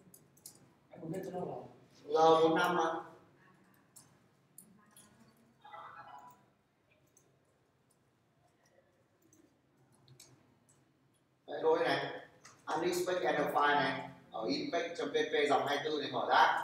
A: L một năm mà. Đây đôi này. Unexpected end of file này. Ở inspect.pp dòng hai mươi tư này mở ra.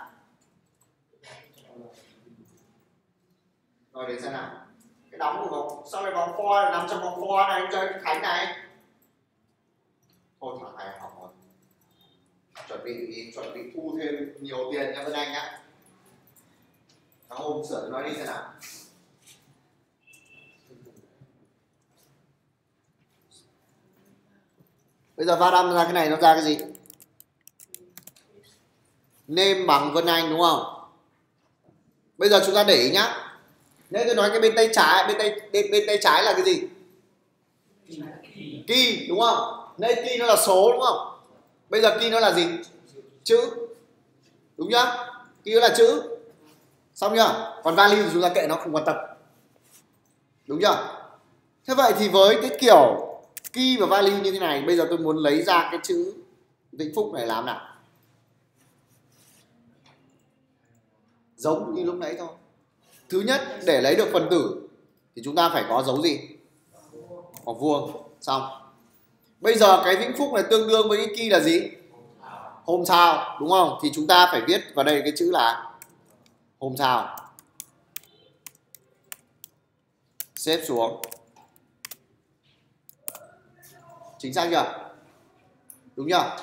A: Rồi để xem nào. Cái đóng của vòng, sao lại vòng for nằm trong vòng for này, chơi cái Khánh này. Thôi thằng này học rồi. Chuẩn bị chuẩn bị thu thêm nhiều tiền nha Vân Anh nhá. Thằng hôm sửa cho nó đi xem nào. Bây giờ va đâm ra cái này nó ra cái gì? Name bằng Vân Anh đúng không? Bây giờ chúng ta để ý nhá. Nếu tôi nói cái bên tay trái, bên tay bên, bên tay trái là cái gì? Key đúng không? Nơi key nó là số đúng không? Bây giờ key nó là gì? Chữ. Đúng nhá? Key nó là chữ. Xong chưa? Còn value thì chúng ta kệ nó, không quan tâm. Đúng chưa? Thế vậy thì với cái kiểu key và value như thế này, bây giờ tôi muốn lấy ra cái chữ Vĩnh Phúc này làm nào? Giống như lúc nãy thôi. Thứ nhất, để lấy được phần tử thì chúng ta phải có dấu gì? Ngoặc vuông. Xong. Bây giờ cái Vĩnh Phúc này tương đương với cái key là gì? Hôm sau, đúng không? Thì chúng ta phải viết vào đây cái chữ là hôm sau. Xếp xuống. Chính xác chưa? Đúng chưa?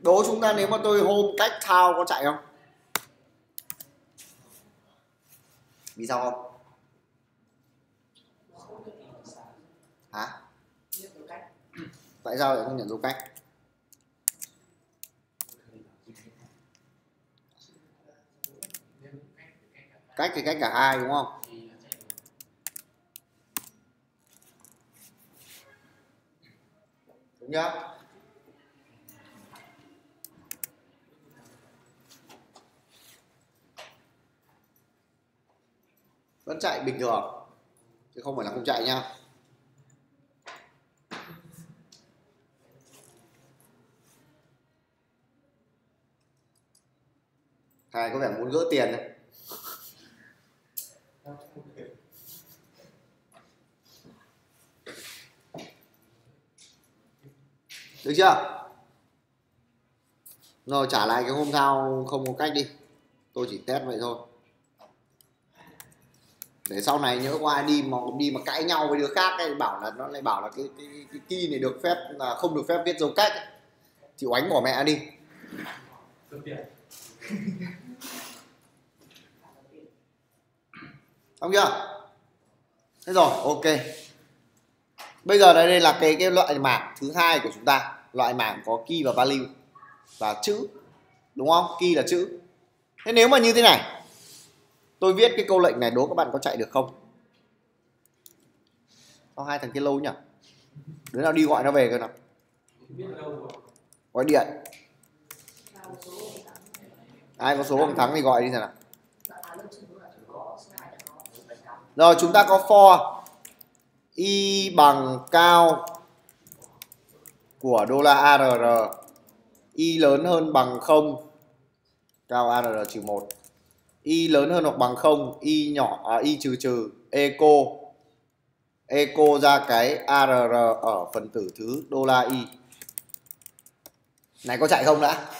A: Đố chúng ta nếu mà tôi home cách thao có chạy không? Vì sao không? Hả? Tại sao lại không nhận dấu cách? Cách thì cách cả hai đúng không? Đúng nhá. Vẫn chạy bình thường chứ không phải là không chạy nha. Thầy có vẻ muốn gỡ tiền đấy. Được chưa? Rồi trả lại cái hôm thao không có cách đi. Tôi chỉ test vậy thôi. Để sau này nhớ có ai đi mà đi mà cãi nhau với đứa khác ấy, bảo là nó lại bảo là cái cái cái key này được phép là không được phép viết dấu cách ấy. Thì oánh bỏ mẹ đi. Không chưa? Thế rồi, ok. Bây giờ đây, đây là cái cái loại mảng thứ hai của chúng ta, loại mảng có key và value và chữ, đúng không? Key là chữ. Thế nếu mà như thế này, tôi viết cái câu lệnh này, đố các bạn có chạy được không? Sao hai thằng kia lâu nhỉ? Đứa nào đi gọi nó về cơ nào? Gọi điện. Ai có số bằng thắng thì gọi đi xem nào. Rồi chúng ta có for y bằng cao của đô la a rờ rờ, y lớn hơn bằng không, cao a rờ rờ trừ một, y lớn hơn hoặc bằng không, y nhỏ à, y trừ trừ eco eco ra cái a rờ rờ ở phần tử thứ đô la y. Này có chạy không đã?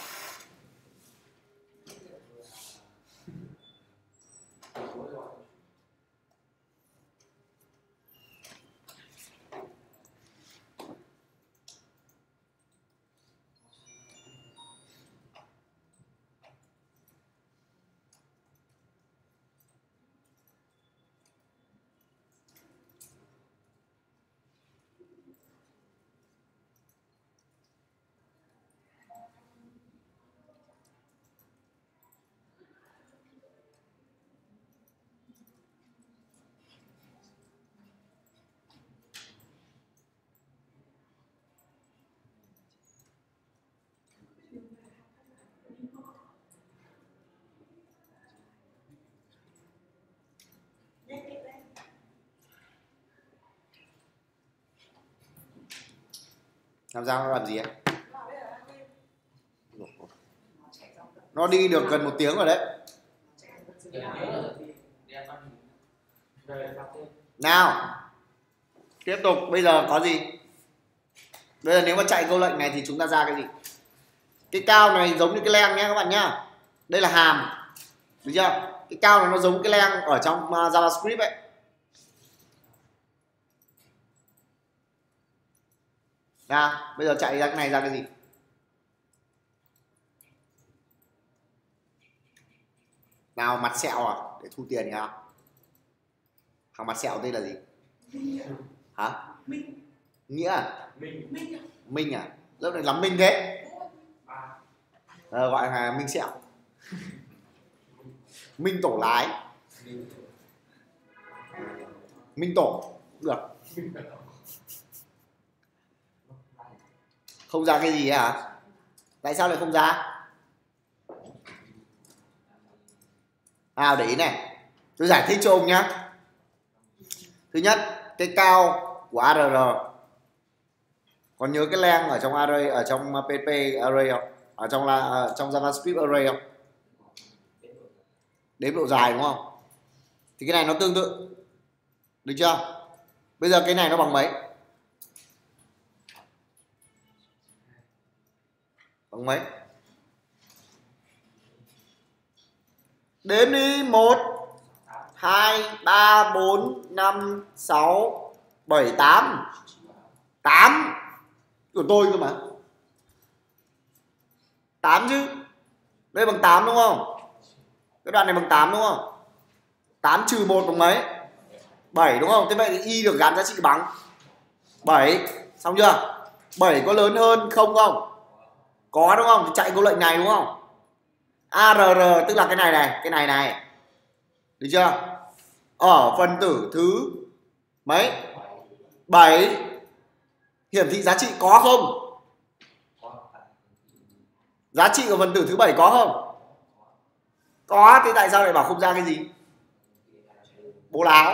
A: Làm sao nó làm gì ấy? Nó đi được gần một tiếng rồi đấy. Nào, tiếp tục. Bây giờ có gì? Bây giờ nếu mà chạy câu lệnh này thì chúng ta ra cái gì? Cái cao này giống như cái len nhé các bạn nhá. Đây là hàm, được chưa? Cái cao này nó giống cái len ở trong uh, JavaScript ấy. Nào, bây giờ chạy ra cái này ra cái gì? Nào, mặt sẹo à? Để thu tiền nhá. Hàng mặt sẹo đây là gì? Hả?
C: Minh.
A: Nghĩa à?
C: Minh. Minh à?
A: Minh à? Lớp này lắm Minh thế. À, gọi là Minh sẹo. Minh tổ lái. Minh tổ được. Không ra cái gì hả? Tại sao lại không ra? À, để ý này, tôi giải thích cho ông nhá. Thứ nhất, cái cao của a rờ rờ, còn nhớ cái len ở trong array, ở trong pê pê array không? Ở trong là ở trong JavaScript array không? Đếm độ dài đúng không? Thì cái này nó tương tự, được chưa? Bây giờ cái này nó bằng mấy? Bằng mấy? Đếm đi. Một, hai, ba, bốn, năm, sáu, bảy, tám. Tám của tôi cơ mà. tám chứ. Đây bằng tám đúng không? Cái đoạn này bằng tám đúng không? tám trừ một bằng mấy? bảy đúng không? Thế vậy thì y được gắn giá trị bằng bảy. Xong chưa? bảy có lớn hơn không không? Có đúng không? Thì chạy câu lệnh này đúng không? a rờ rờ tức là cái này này, cái này này. Được chưa? Ở phần tử thứ mấy? bảy hiển thị giá trị có không? Giá trị của phần tử thứ bảy có không? Có, thế tại sao lại bảo không ra cái gì? Bố láo.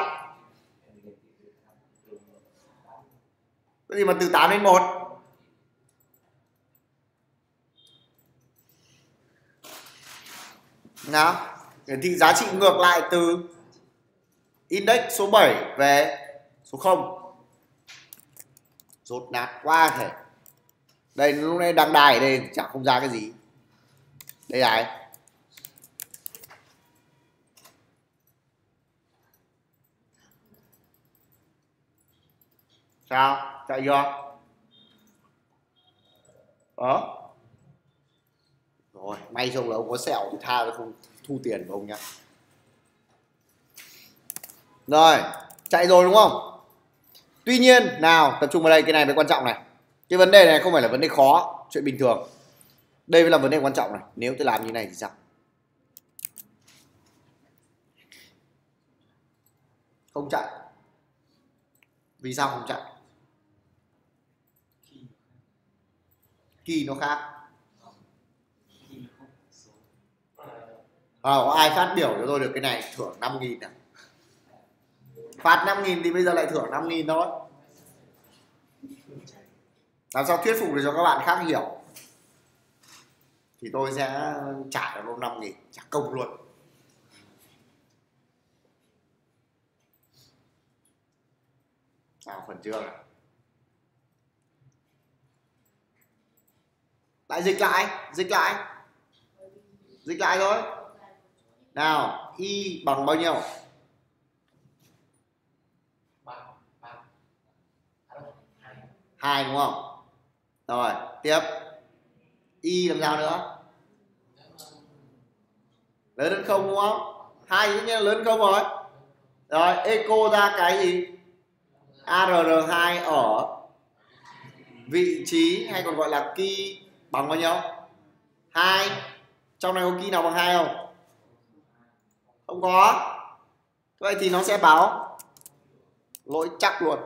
A: Cái gì mà từ tám đến một? Nào, hiển thị giá trị ngược lại từ index số bảy về số không. Rốt nát quá thể. Đây lúc này đăng đài ở đây chẳng không ra cái gì. Đây này. Sao? Chạy chưa? Đó. Rồi, may không là ông có sẹo thì tha không thu tiền của ông nhá. Rồi, chạy rồi đúng không? Tuy nhiên, nào, tập trung vào đây, cái này mới quan trọng này. Cái vấn đề này không phải là vấn đề khó, chuyện bình thường. Đây mới là vấn đề quan trọng này. Nếu tôi làm như này thì sao? Không chạy. Vì sao không chạy? Key nó khác. À, có ai phát biểu cho tôi được cái này thưởng năm nghìn à? Phạt năm nghìn thì bây giờ lại thưởng năm nghìn thôi. Làm sao thuyết phục được cho các bạn khác hiểu? Thì tôi sẽ trả cho ông năm nghìn, trả công luôn. Nào phần chương này. Lại dịch lại, dịch lại. Dịch lại thôi. Nào, y bằng bao nhiêu? hai đúng không? Rồi, tiếp. Y làm sao nữa? Lớn hơn không đúng không? hai tất nhiên là lớn hơn không rồi. Rồi, echo ra cái gì? a rờ rờ hai ở vị trí hay còn gọi là key bằng bao nhiêu? hai. Trong này có key nào bằng hai không? Không có. Vậy thì nó sẽ báo lỗi chắc luôn.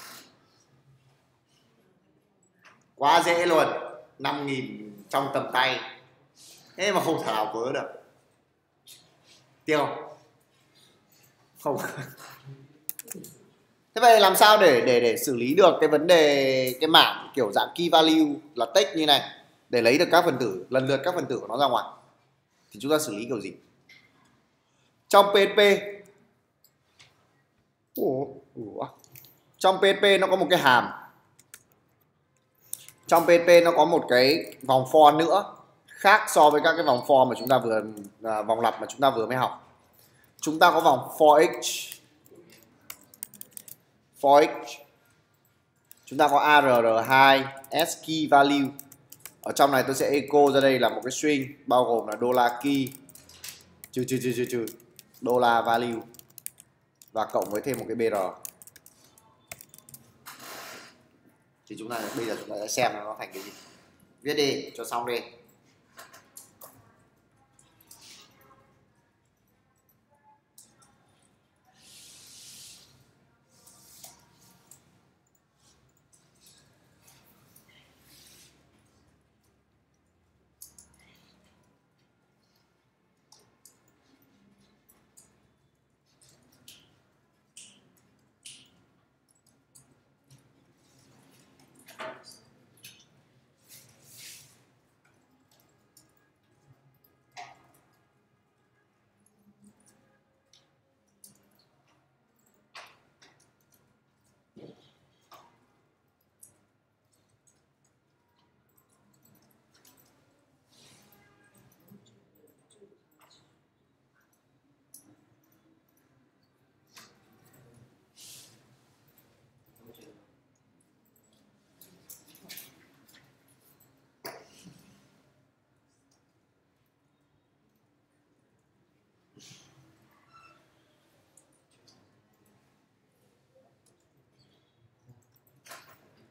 A: Quá dễ luôn. năm nghìn trong tầm tay. Thế mà không thể nào vớ được. Tiêu. Không. Thế vậy làm sao để để để xử lý được cái vấn đề cái mảng kiểu dạng key value là text như này để lấy được các phần tử, lần lượt các phần tử của nó ra ngoài? Thì chúng ta xử lý kiểu gì? Trong pê hát pê Ủa, trong pê hát pê nó có một cái hàm. Trong pê hát pê nó có một cái vòng for nữa khác so với các cái vòng for mà chúng ta vừa à, vòng lặp mà chúng ta vừa mới học. Chúng ta có vòng for each. For each. Chúng ta có a rờ rờ hai ASCII value. Ở trong này tôi sẽ echo ra đây là một cái string bao gồm là dollar key trừ trừ trừ trừ trừ dollar value và cộng với thêm một cái bê rờ. Thì chúng ta bây giờ chúng ta sẽ xem nó thành cái gì. Viết đi cho xong đi.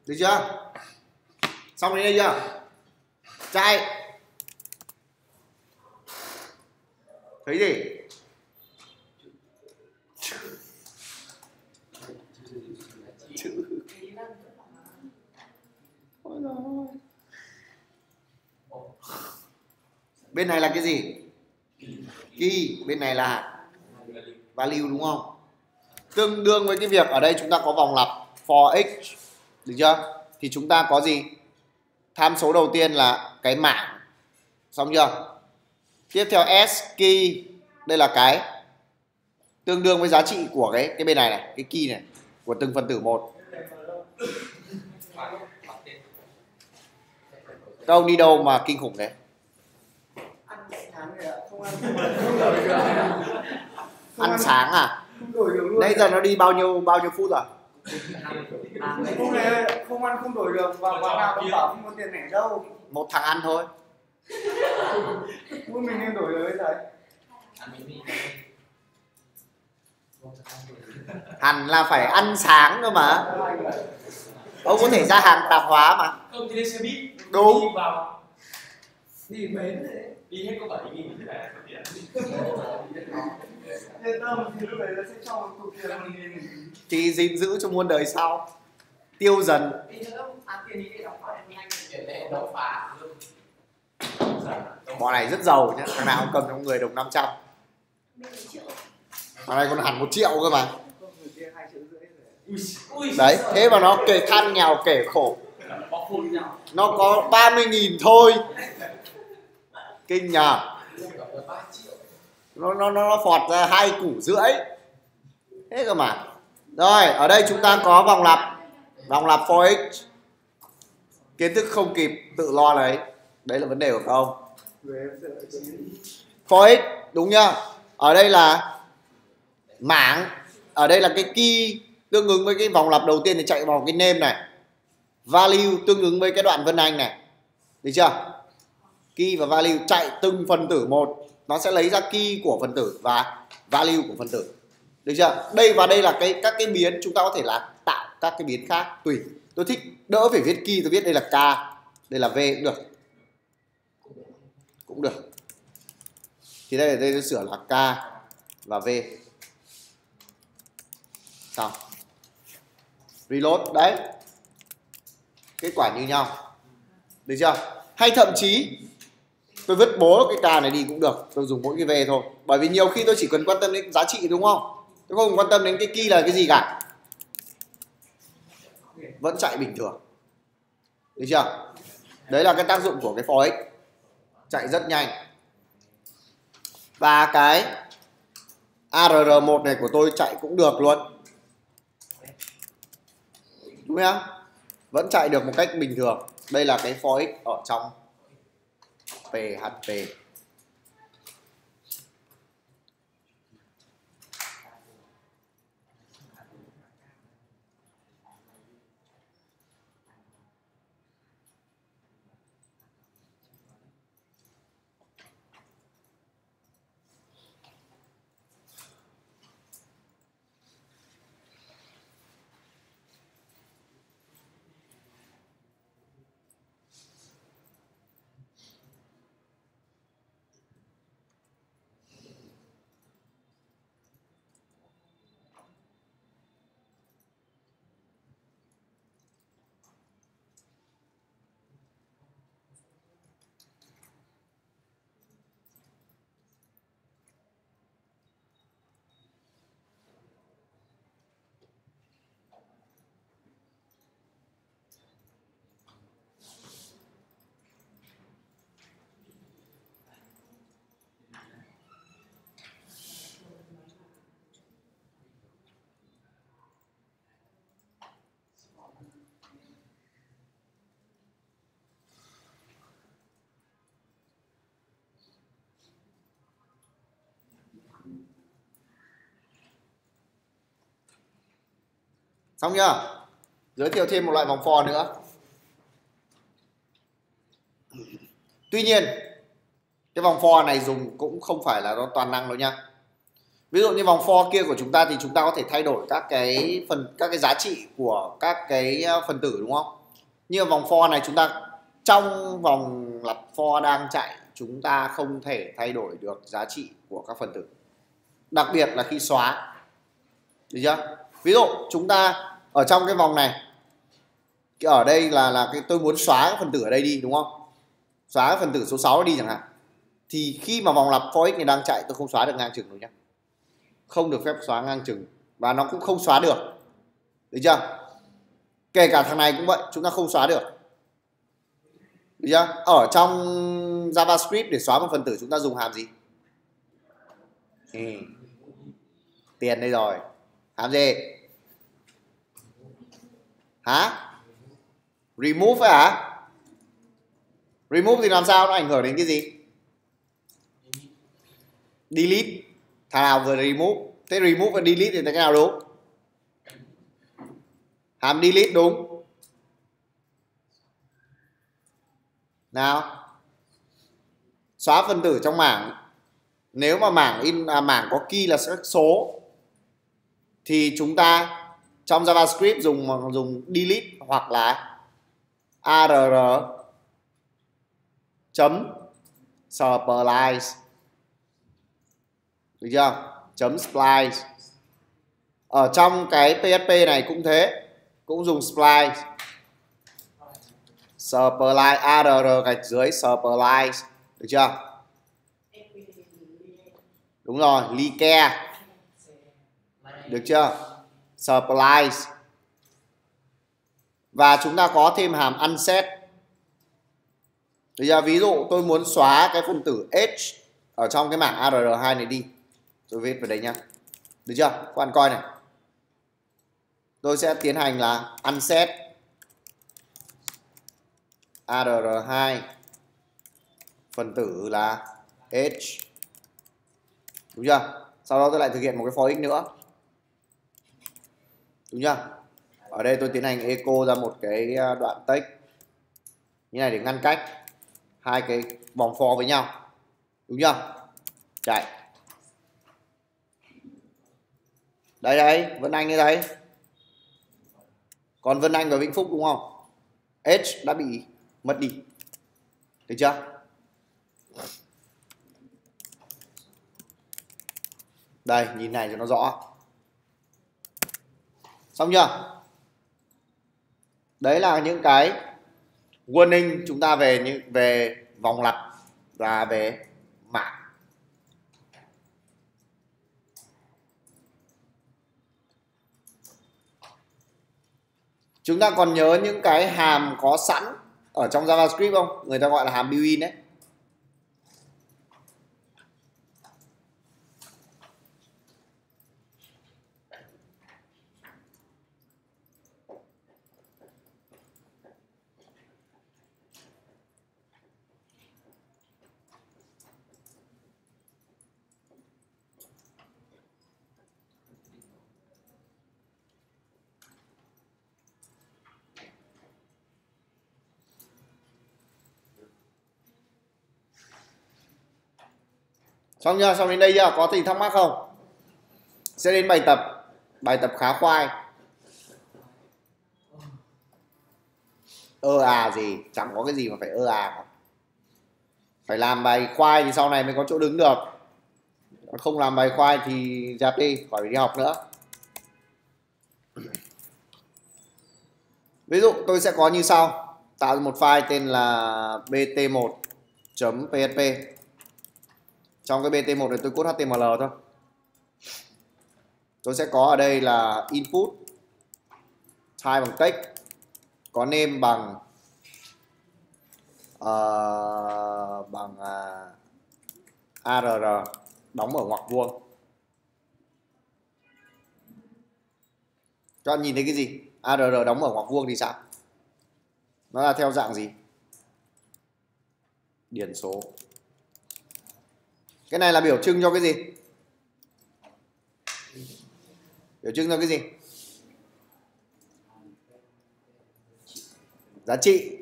A: Được chưa? Xong đến đây chưa? Chạy. Thấy gì? Chữ. Bên này là cái gì? Key, bên này là value đúng không? Tương đương với cái việc ở đây chúng ta có vòng lặp for x, được chưa? Thì chúng ta có gì? Tham số đầu tiên là cái mảng, xong chưa? Tiếp theo s key, đây là cái tương đương với giá trị của cái cái bên này này, cái key này của từng phần tử một. Các ông đi đâu mà kinh khủng thế? Ăn sáng à? Nãy giờ nó đi bao nhiêu bao nhiêu phút rồi?
D: Hôm nay không ăn không đổi được và vào nào cũng bảo không có tiền lẻ đâu.
A: Một thằng ăn thôi.
D: Muốn mình nên đổiเลยthầy.
A: Hẳn là phải ăn sáng cơ mà. Ông có thể ra hàng tạp hóa mà.
E: Không thì lên xe buýt.
A: Đúng.
E: Đi vào.
D: Đi bến đấy.
E: Đi hết có bảy nghìn thế này.
D: Yên tâm thì lúc đấy nó sẽ cho một cục tiền một nghìn.
A: Thì gìn giữ cho muôn đời sau. Tiêu dần. Bọn này rất giàu nhá, thằng nào cũng cầm trong người đồng năm trăm. Thằng này còn hẳn một triệu cơ mà. Đấy, thế mà nó kể than nghèo kể khổ. Nó có ba mươi nghìn thôi. Kinh nhờ. Nó, nó, nó phọt ra hai củ rưỡi. Thế cơ mà. Rồi, ở đây chúng ta có vòng lặp. Vòng lặp for x. Kiến thức không kịp, tự lo lấy. Đấy là vấn đề của các ông. For x, đúng nhá. Ở đây là mảng. Ở đây là cái key tương ứng với cái vòng lặp đầu tiên thì chạy vào cái name này. Value tương ứng với cái đoạn vân anh này. Được chưa? Key và value chạy từng phần tử một. Nó sẽ lấy ra key của phần tử và value của phần tử. Được chưa? Đây và đây là cái các cái biến, chúng ta có thể là tạo các cái biến khác tùy. Tôi thích đỡ phải viết key, tôi viết đây là k, đây là v cũng được. Cũng được. Thì đây đây tôi sửa là k và v. Xong. Reload đấy. Kết quả như nhau. Được chưa? Hay thậm chí tôi vứt bố cái k này đi cũng được, tôi dùng mỗi cái v thôi. Bởi vì nhiều khi tôi chỉ cần quan tâm đến giá trị đúng không? Tôi không quan tâm đến cái key là cái gì cả. Vẫn chạy bình thường. Được chưa? Đấy là cái tác dụng của cái for x. Chạy rất nhanh. Và cái a rờ rờ một này của tôi chạy cũng được luôn. Đúng không? Vẫn chạy được một cách bình thường. Đây là cái for x ở trong pê hát pê. Xong chưa? Giới thiệu thêm một loại vòng for nữa. Tuy nhiên cái vòng for này dùng cũng không phải là nó toàn năng đâu nha. Ví dụ như vòng for kia của chúng ta thì chúng ta có thể thay đổi các cái phần các cái giá trị của các cái phần tử đúng không? Như vòng for này chúng ta trong vòng lặp for đang chạy chúng ta không thể thay đổi được giá trị của các phần tử. Đặc biệt là khi xóa. Được chưa? Ví dụ chúng ta ở trong cái vòng này, ở đây là là cái tôi muốn xóa cái phần tử ở đây đi đúng không? Xóa cái phần tử số sáu đi chẳng hạn. Thì khi mà vòng lặp for x này đang chạy tôi không xóa được ngang chừng đâu nhé. Không được phép xóa ngang chừng và nó cũng không xóa được. Được chưa? Kể cả thằng này cũng vậy, chúng ta không xóa được. Được chưa? Ở trong JavaScript để xóa một phần tử chúng ta dùng hàm gì? Ừ. Tiền đây rồi. Hàm gì? Hả? Remove ấy hả? Remove thì làm sao nó ảnh hưởng đến cái gì? Delete. Thằng nào vừa remove? Thế remove và delete thì cái nào đúng? Hàm delete đúng. Nào. Xóa phần tử trong mảng. Nếu mà mảng in à, mảng có key là các số thì chúng ta trong JavaScript dùng dùng delete hoặc là arr chấm splice. Được chưa? Chấm splice. Ở trong cái pê hát pê này cũng thế, cũng dùng splice. Splice arr gạch dưới splice. Được chưa? Đúng rồi, like. Được chưa? Splice. Và chúng ta có thêm hàm unset. Bây giờ ví dụ tôi muốn xóa cái phần tử h ở trong cái mảng arr hai này đi. Tôi viết vào đây nhá. Được chưa? Các bạn coi này. Tôi sẽ tiến hành là unset arr hai phần tử là h. Đúng chưa? Sau đó tôi lại thực hiện một cái for x nữa. Đúng chưa? Ở đây tôi tiến hành echo ra một cái đoạn text như này để ngăn cách hai cái vòng for với nhau. Đúng chưa? Chạy. Đây đây, Vân Anh đây đây. Còn Vân Anh và Vĩnh Phúc đúng không? H đã bị mất đi. Được chưa? Đây, nhìn này cho nó rõ. Xong chưa? Đấy là những cái warning chúng ta về những về vòng lặp và về mảng. Chúng ta còn nhớ những cái hàm có sẵn ở trong JavaScript không? Người ta gọi là hàm built-in đấy. Xong chưa? Xong đến đây chưa? Có gì thắc mắc không? Sẽ đến bài tập. Bài tập khá khoai. Ơ à gì? Chẳng có cái gì mà phải ơ à cả. Phải làm bài khoai thì sau này mới có chỗ đứng được. Không làm bài khoai thì dẹp đi, khỏi đi học nữa. Ví dụ tôi sẽ có như sau. Tạo một file tên là b t một chấm p h p. Trong cái b t một này tôi code hát tê em lờ thôi. Tôi sẽ có ở đây là input type bằng text, có name bằng uh, bằng uh, arr đóng ở ngoặc vuông. Các bạn nhìn thấy cái gì? Arr đóng ở ngoặc vuông thì sao? Nó là theo dạng gì? Điền số. Cái này là biểu trưng cho cái gì? Biểu trưng cho cái gì? Giá trị.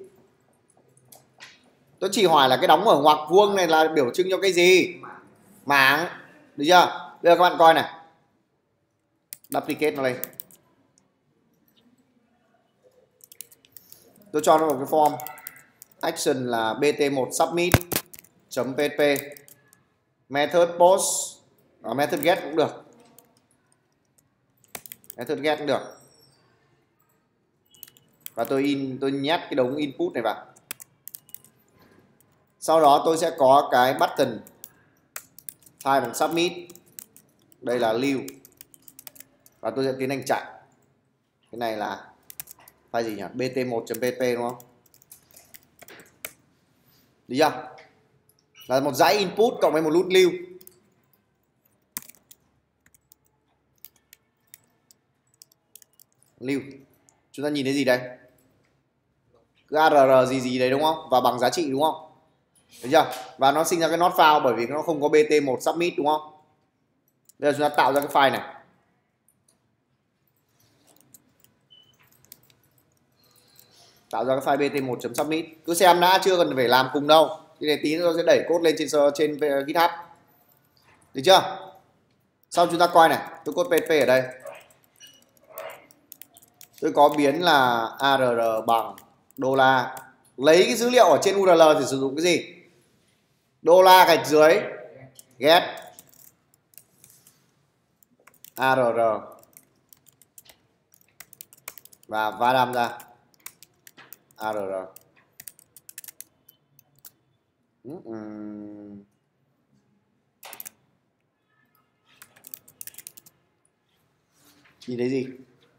A: Tôi chỉ hỏi là cái đóng ở ngoặc vuông này là biểu trưng cho cái gì? Mảng. Được chưa? Bây giờ các bạn coi này, duplicate nó lên, tôi cho nó vào cái form action là bt một submit chấm php method post, à, method get cũng được, method get cũng được, và tôi in tôi nhét cái đống input này vào. Sau đó tôi sẽ có cái button file bằng submit, đây là lưu, và tôi sẽ tiến hành chạy. Cái này là file gì nhỉ, bt một chấm php đúng không? Được chưa? Là một dãy input cộng với một nút lưu. Lưu, chúng ta nhìn thấy gì đây? Cứ arr gì gì đấy đúng không? Và bằng giá trị đúng không? Được chưa? Và nó sinh ra cái not found bởi vì nó không có bt một submit đúng không? Bây giờ chúng ta tạo ra cái file này. Tạo ra cái file bt một chấm submit. Cứ xem đã, chưa cần phải làm cùng đâu. Thì để tí nữa tôi sẽ đẩy code lên trên trên GitHub. Được chưa? Sau chúng ta coi này, tôi code php ở đây. Tôi có biến là arr bằng đô la. Lấy cái dữ liệu ở trên u rờ lờ thì sử dụng cái gì? Đô la gạch dưới get arr và vadam ra arr. Uhm. Nhìn thấy gì?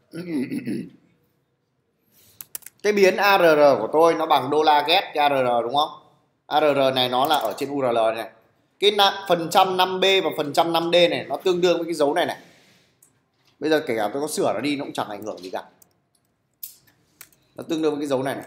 A: Cái biến arr của tôi nó bằng đô la get cái arr đúng không? Arr này nó là ở trên u rờ lờ này. Cái phần trăm năm B và phần trăm năm D này nó tương đương với cái dấu này này. Bây giờ kể cả tôi có sửa nó đi nó cũng chẳng ảnh hưởng gì cả. Nó tương đương với cái dấu này này.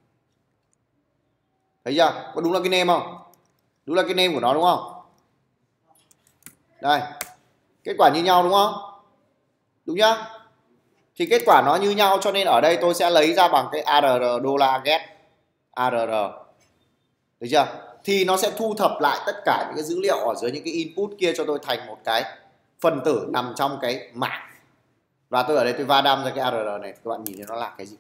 A: Thấy chưa? Có đúng là cái name không? Đúng là cái name của nó đúng không? Đây. Kết quả như nhau đúng không? Đúng nhá? Thì kết quả nó như nhau cho nên ở đây tôi sẽ lấy ra bằng cái arr đô la get arr. Được chưa? Thì nó sẽ thu thập lại tất cả những cái dữ liệu ở dưới những cái input kia cho tôi thành một cái phần tử nằm trong cái mảng. Và tôi ở đây tôi va đam ra cái arr này, các bạn nhìn thấy nó là cái gì?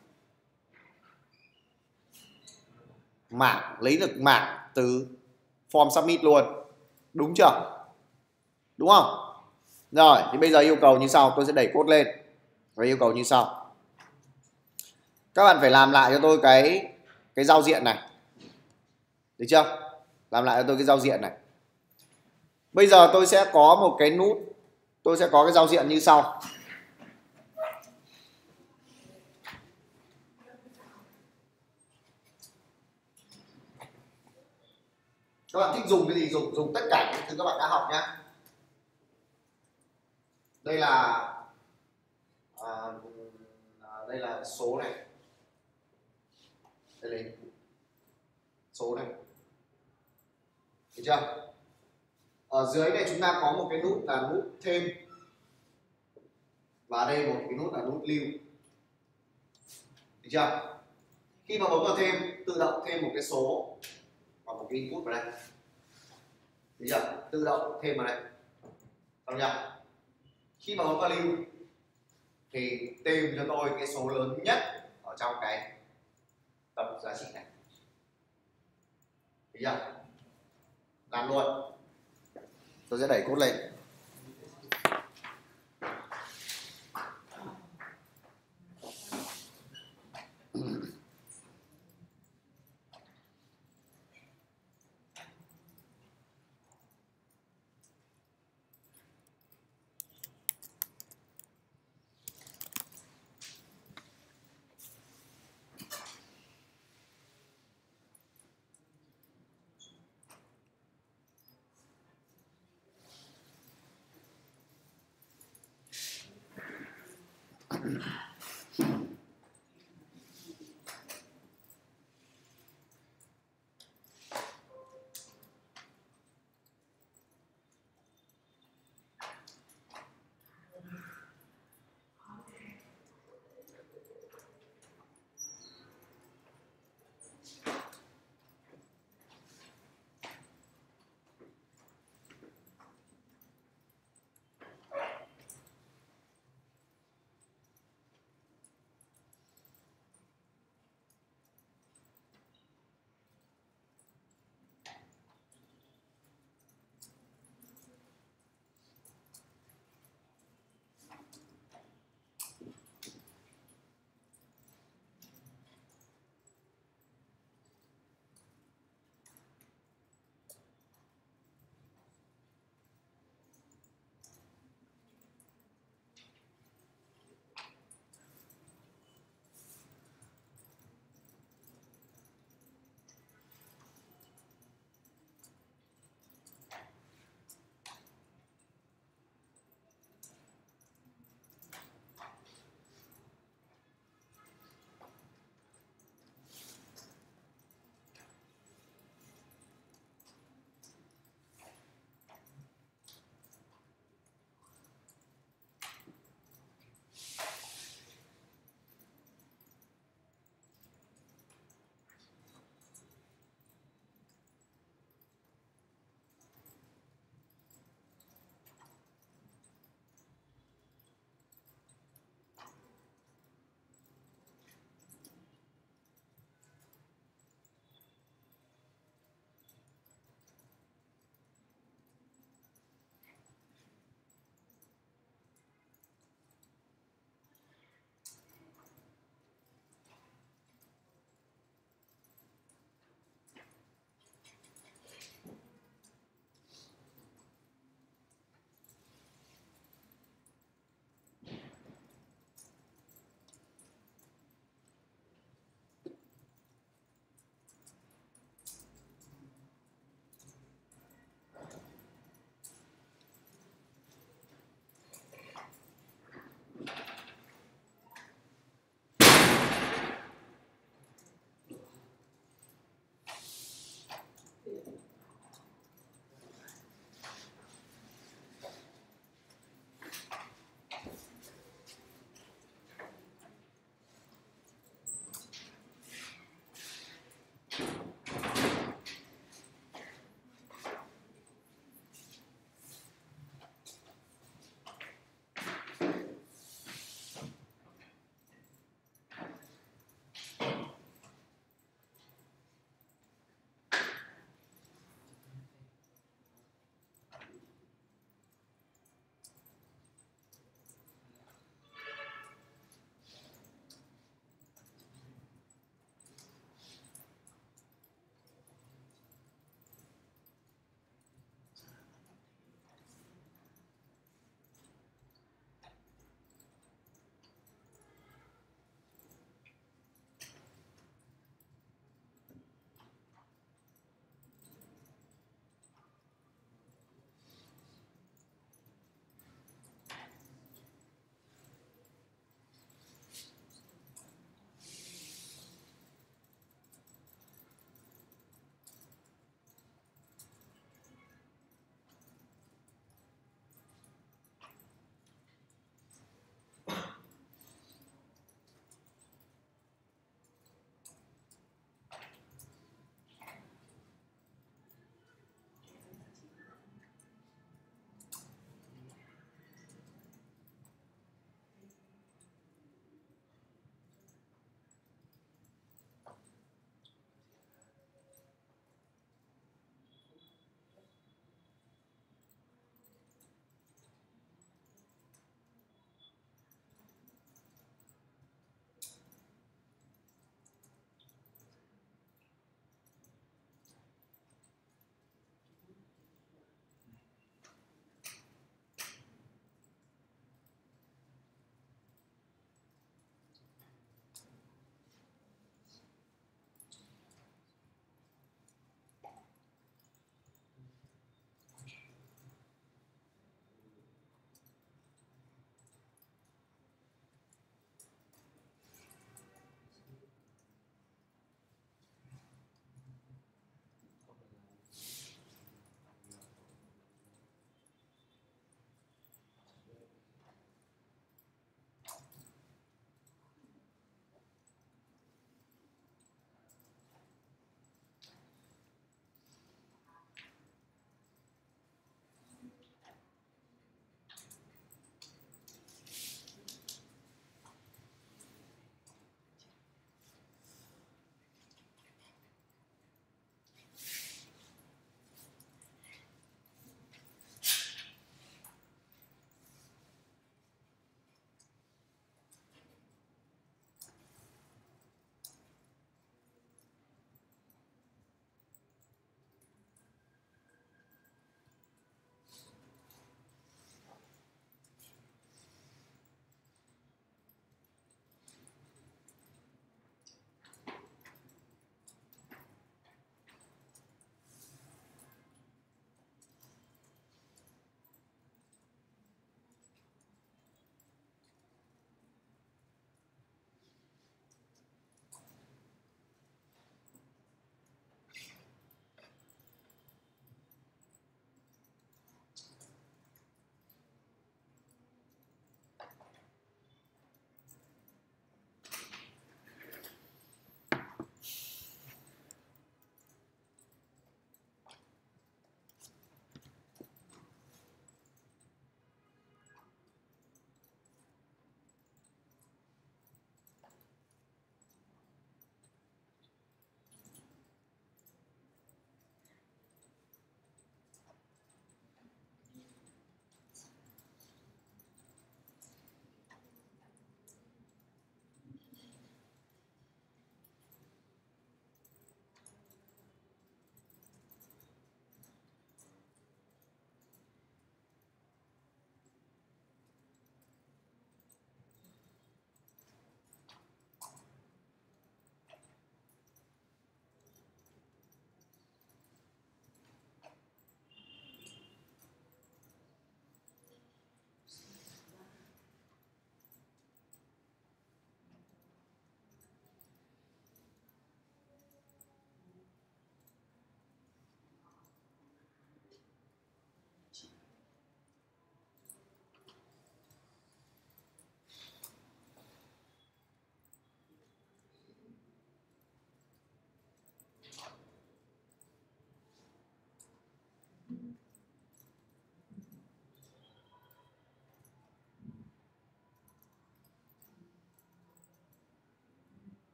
A: Mảng, lấy được mảng từ form submit luôn. Đúng chưa? Đúng không? Rồi, thì bây giờ yêu cầu như sau, tôi sẽ đẩy code lên. Và yêu cầu như sau. Các bạn phải làm lại cho tôi cái cái giao diện này. Được chưa? Làm lại cho tôi cái giao diện này. Bây giờ tôi sẽ có một cái nút, tôi sẽ có cái giao diện như sau. Các bạn thích dùng cái gì dùng, dùng tất cả những thứ các bạn đã học nhé. Đây là à, đây là số này, đây là số này, được chưa? Ở dưới này chúng ta có một cái nút là nút thêm, và đây một cái nút là nút lưu, được chưa? Khi mà bấm vào thêm, tự động thêm một cái số và một cái input vào đây, được chưa? Tự động thêm vào đây, xong chưa? Khi mà bấm vào lưu thì tìm cho tôi cái số lớn nhất ở trong cái tập giá trị này, được chưa? Làm luôn. Tôi sẽ đẩy code lên.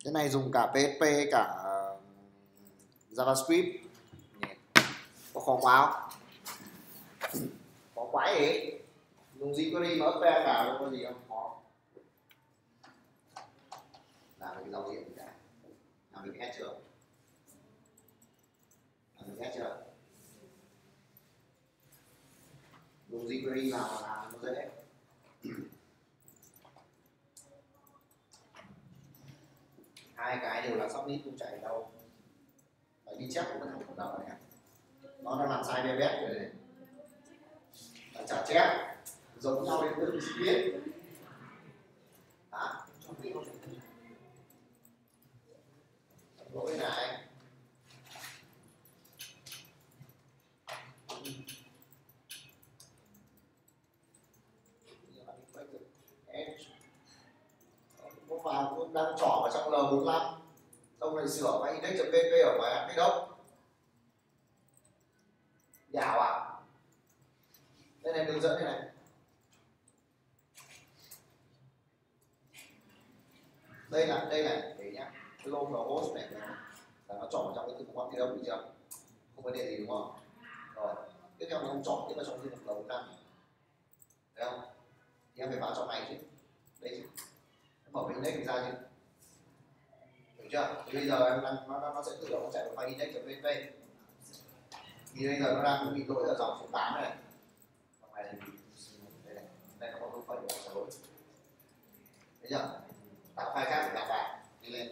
A: Cái này dùng cả pê hát pê cả JavaScript. Có khó quá không? Khó quá ấy. Dùng jQuery mà ấp pe cả không có gì không khó. Làm cái giao diện cả. Làm mình ghét chưa? Làm mình ghét chưa? Dùng jQuery nào mà làm nó dễ. Hai cái đều là submit không chạy đâu. Phải đi check của mình không đâu này. Nó đang làm sai bê bét rồi này. Là trả chép giống nhau đến từng chi tiết. Hả? Lỗi này. Cũng vào cũng đang trỏ vào trong L bốn mươi lăm. Xong rồi sửa cái index.php ở ngoài admin đâu. Dạo à? Đây này đường dẫn đây này. Đây là đây này, để nhá. Cái lông vào host này là nó chọn vào trong cái từ khóa đi đâu được chưa? Không vấn đề gì đúng không? Rồi, tiếp theo nó không chọn tiếp vào trong thư mục L bốn mươi lăm. Thấy không? Thì em phải vào trong này chứ. Đây chứ. Em mở cái index mình ra chứ. Được chưa? Thì bây giờ em đang nó, nó sẽ tự động nó chạy vào file index.php. Thì bây giờ nó đang bị lỗi ở dòng số tám này. Dòng này thì đây này, đây nó có một phần của lỗi. Thấy chưa? Tạo file khác để đặt vào, đi lên.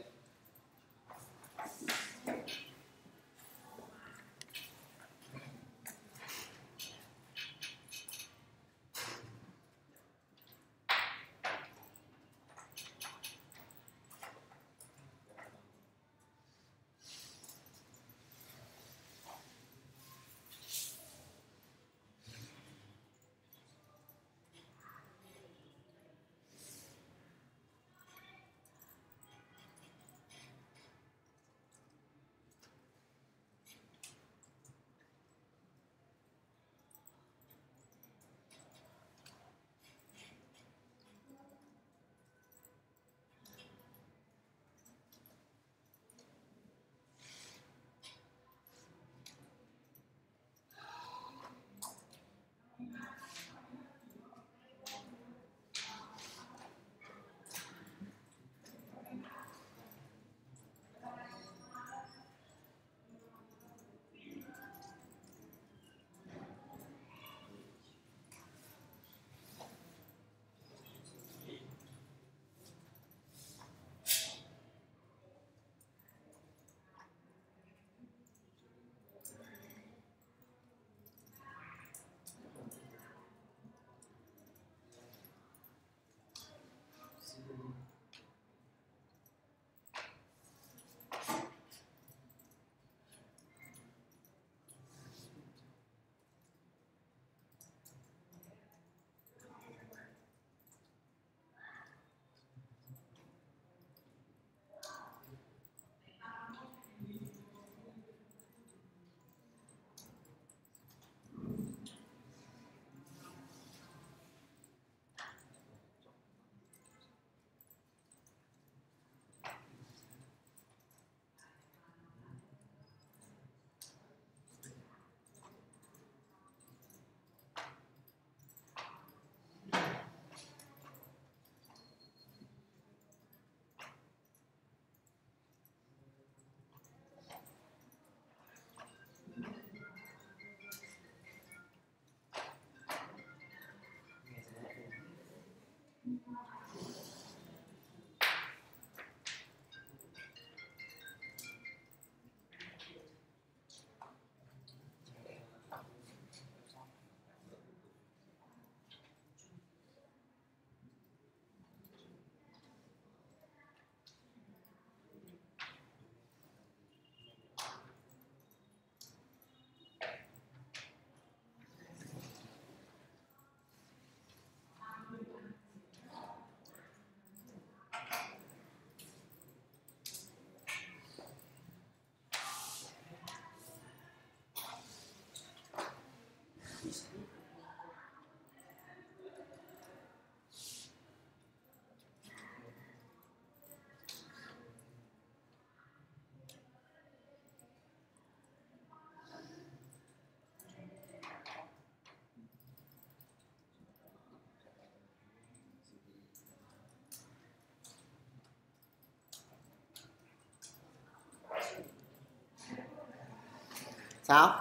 A: Sao?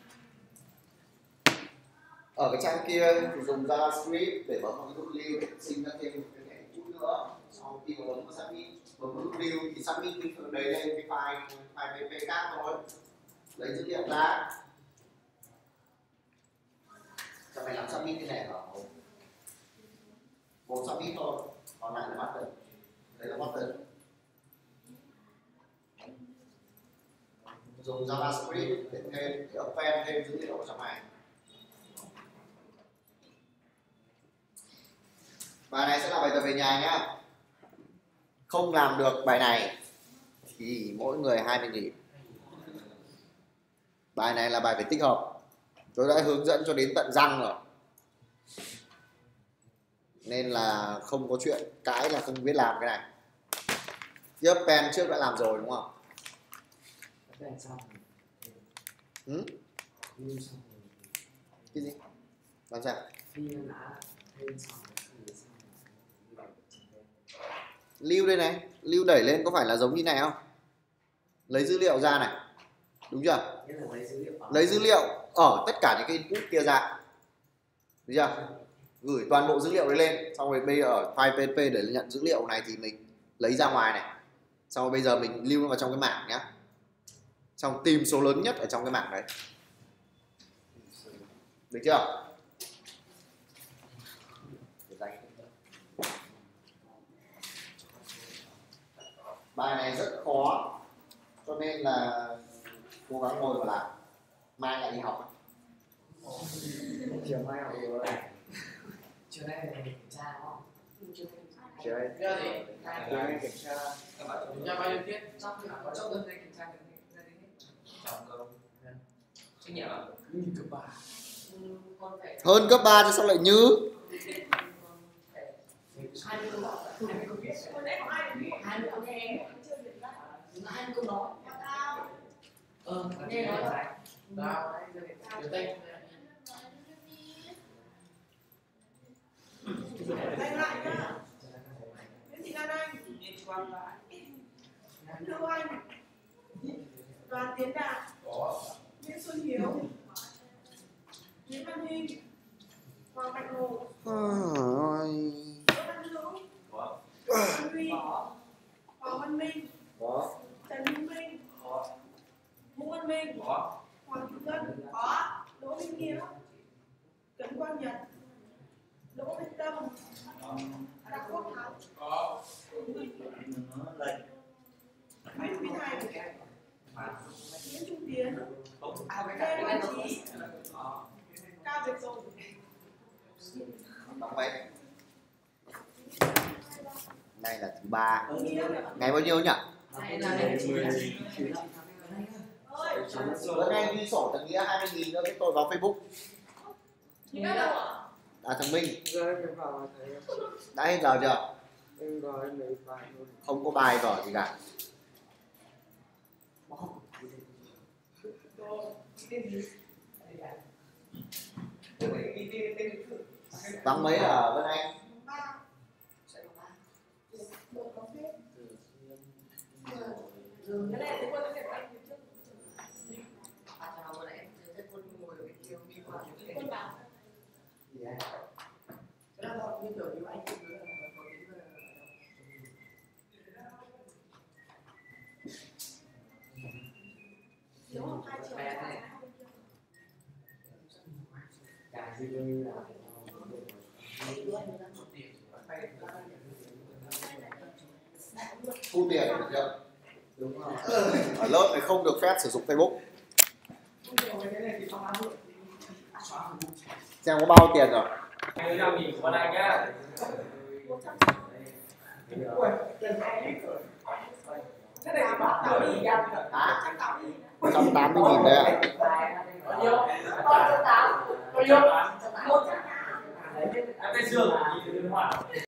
A: Ở cái trang kia thì dùng JavaScript để bấm vào nút lưu để sinh ra thêm một cái thẻ input nữa. Sau khi mà bấm vào submit, bấm vào nút lưu thì submit cái phần đấy lên cái file file pê pê khác thôi. Lấy dữ liệu ra. Cho mày làm submit cái này ở một submit thôi, còn lại là button. Đấy là button. Dùng JavaScript để thêm để append thêm dữ liệu ở trong này. Bài này sẽ là bài tập về nhà nhá. Không làm được bài này thì mỗi người hai mươi nghìn. Bài này là bài phải tích hợp. Tôi đã hướng dẫn cho đến tận răng rồi. Nên là không có chuyện cãi là không biết làm cái này. Tiếp pen trước đã làm rồi đúng không? Ừ? Cái gì? Làm sao? Lưu đây này, lưu đẩy lên có phải là giống như này không? Lấy dữ liệu ra này, đúng chưa? Lấy dữ liệu ở tất cả những cái input kia ra, đúng chưa? Gửi toàn bộ dữ liệu đấy lên, xong rồi bây giờ ở file pê pê để nhận dữ liệu này thì mình lấy ra ngoài này, xong rồi bây giờ mình lưu nó vào trong cái mảng nhá, xong tìm số lớn nhất ở trong cái mảng đấy, được chưa? Bài này rất khó cho nên là cố gắng ngồi và làm. Mai lại đi học.
D: Chiều mai học rồi.
C: Chiều nay phải kiểm tra đúng không?
D: Chiều nay
C: Chưa gì?
D: chiều nay kiểm tra.
C: Kiểm tra bao nhiêu tiết? Trong có trong tuần này kiểm tra cái này đến hết.
E: Trong câu trách nhiệm ạ.
C: Như cấp ba. Con phải
A: Hơn cấp ba chứ sao lại như?
C: hai mươi câu đọc, hai mươi câu viết. hai mươi câu nghe. hai mươi câu nói. Ờ, nghe nói rồi. Đó, điều tay.
F: Anh lại nhá. Nguyễn Thị Lan Anh. Lưu Anh. Đoàn Tiến Đạt. Nguyễn Xuân Hiếu. Nguyễn Văn Huy. Hoàng Bạch Hồ. Đỗ Văn Hữu. Văn Huy. Hoàng Văn Minh. Trần Hữu Minh. Vũ Văn Minh. Hoàng Thị Ngân. Đỗ Minh Hiếu. Cấn Quang Nhật. Đỗ Thanh Tâm. Đặng Quốc Thắng. Nguyễn Huy Thành. Nguyễn Trung Tiến. Lê Văn Trí. Cao Việt Dũng.
A: Đóng mấy? Nay là thứ ba. Ngày bao nhiêu nhỉ? Bữa nay ghi sổ thằng Nghĩa hai mươi nghìn nữa, cái tôi vào Facebook. À thằng Minh. Đã hết giờ chưa? Không có bài vở gì cả. Vắng mấy ở bên Anh?
F: Cái này thì quân sẽ phải trước. Quân bảo.
C: Cái đó như kiểu như anh cũng là có tính là
F: Nếu học hai chiều
C: cả gì như là
A: Thu tiền được chưa? Đúng rồi. Ở lớp này không được phép sử dụng Facebook. Xem có bao tiền rồi?
E: hai mươi lăm nghìn của anh nhá.
F: cái này thì bảo tao đi ra.
A: Hả? một trăm tám mươi nghìn đấy ạ.
C: bao nhiêu?
F: Con tám.
C: Bao nhiêu?
F: Một trăm tám.
E: Em tên Dương, nhìn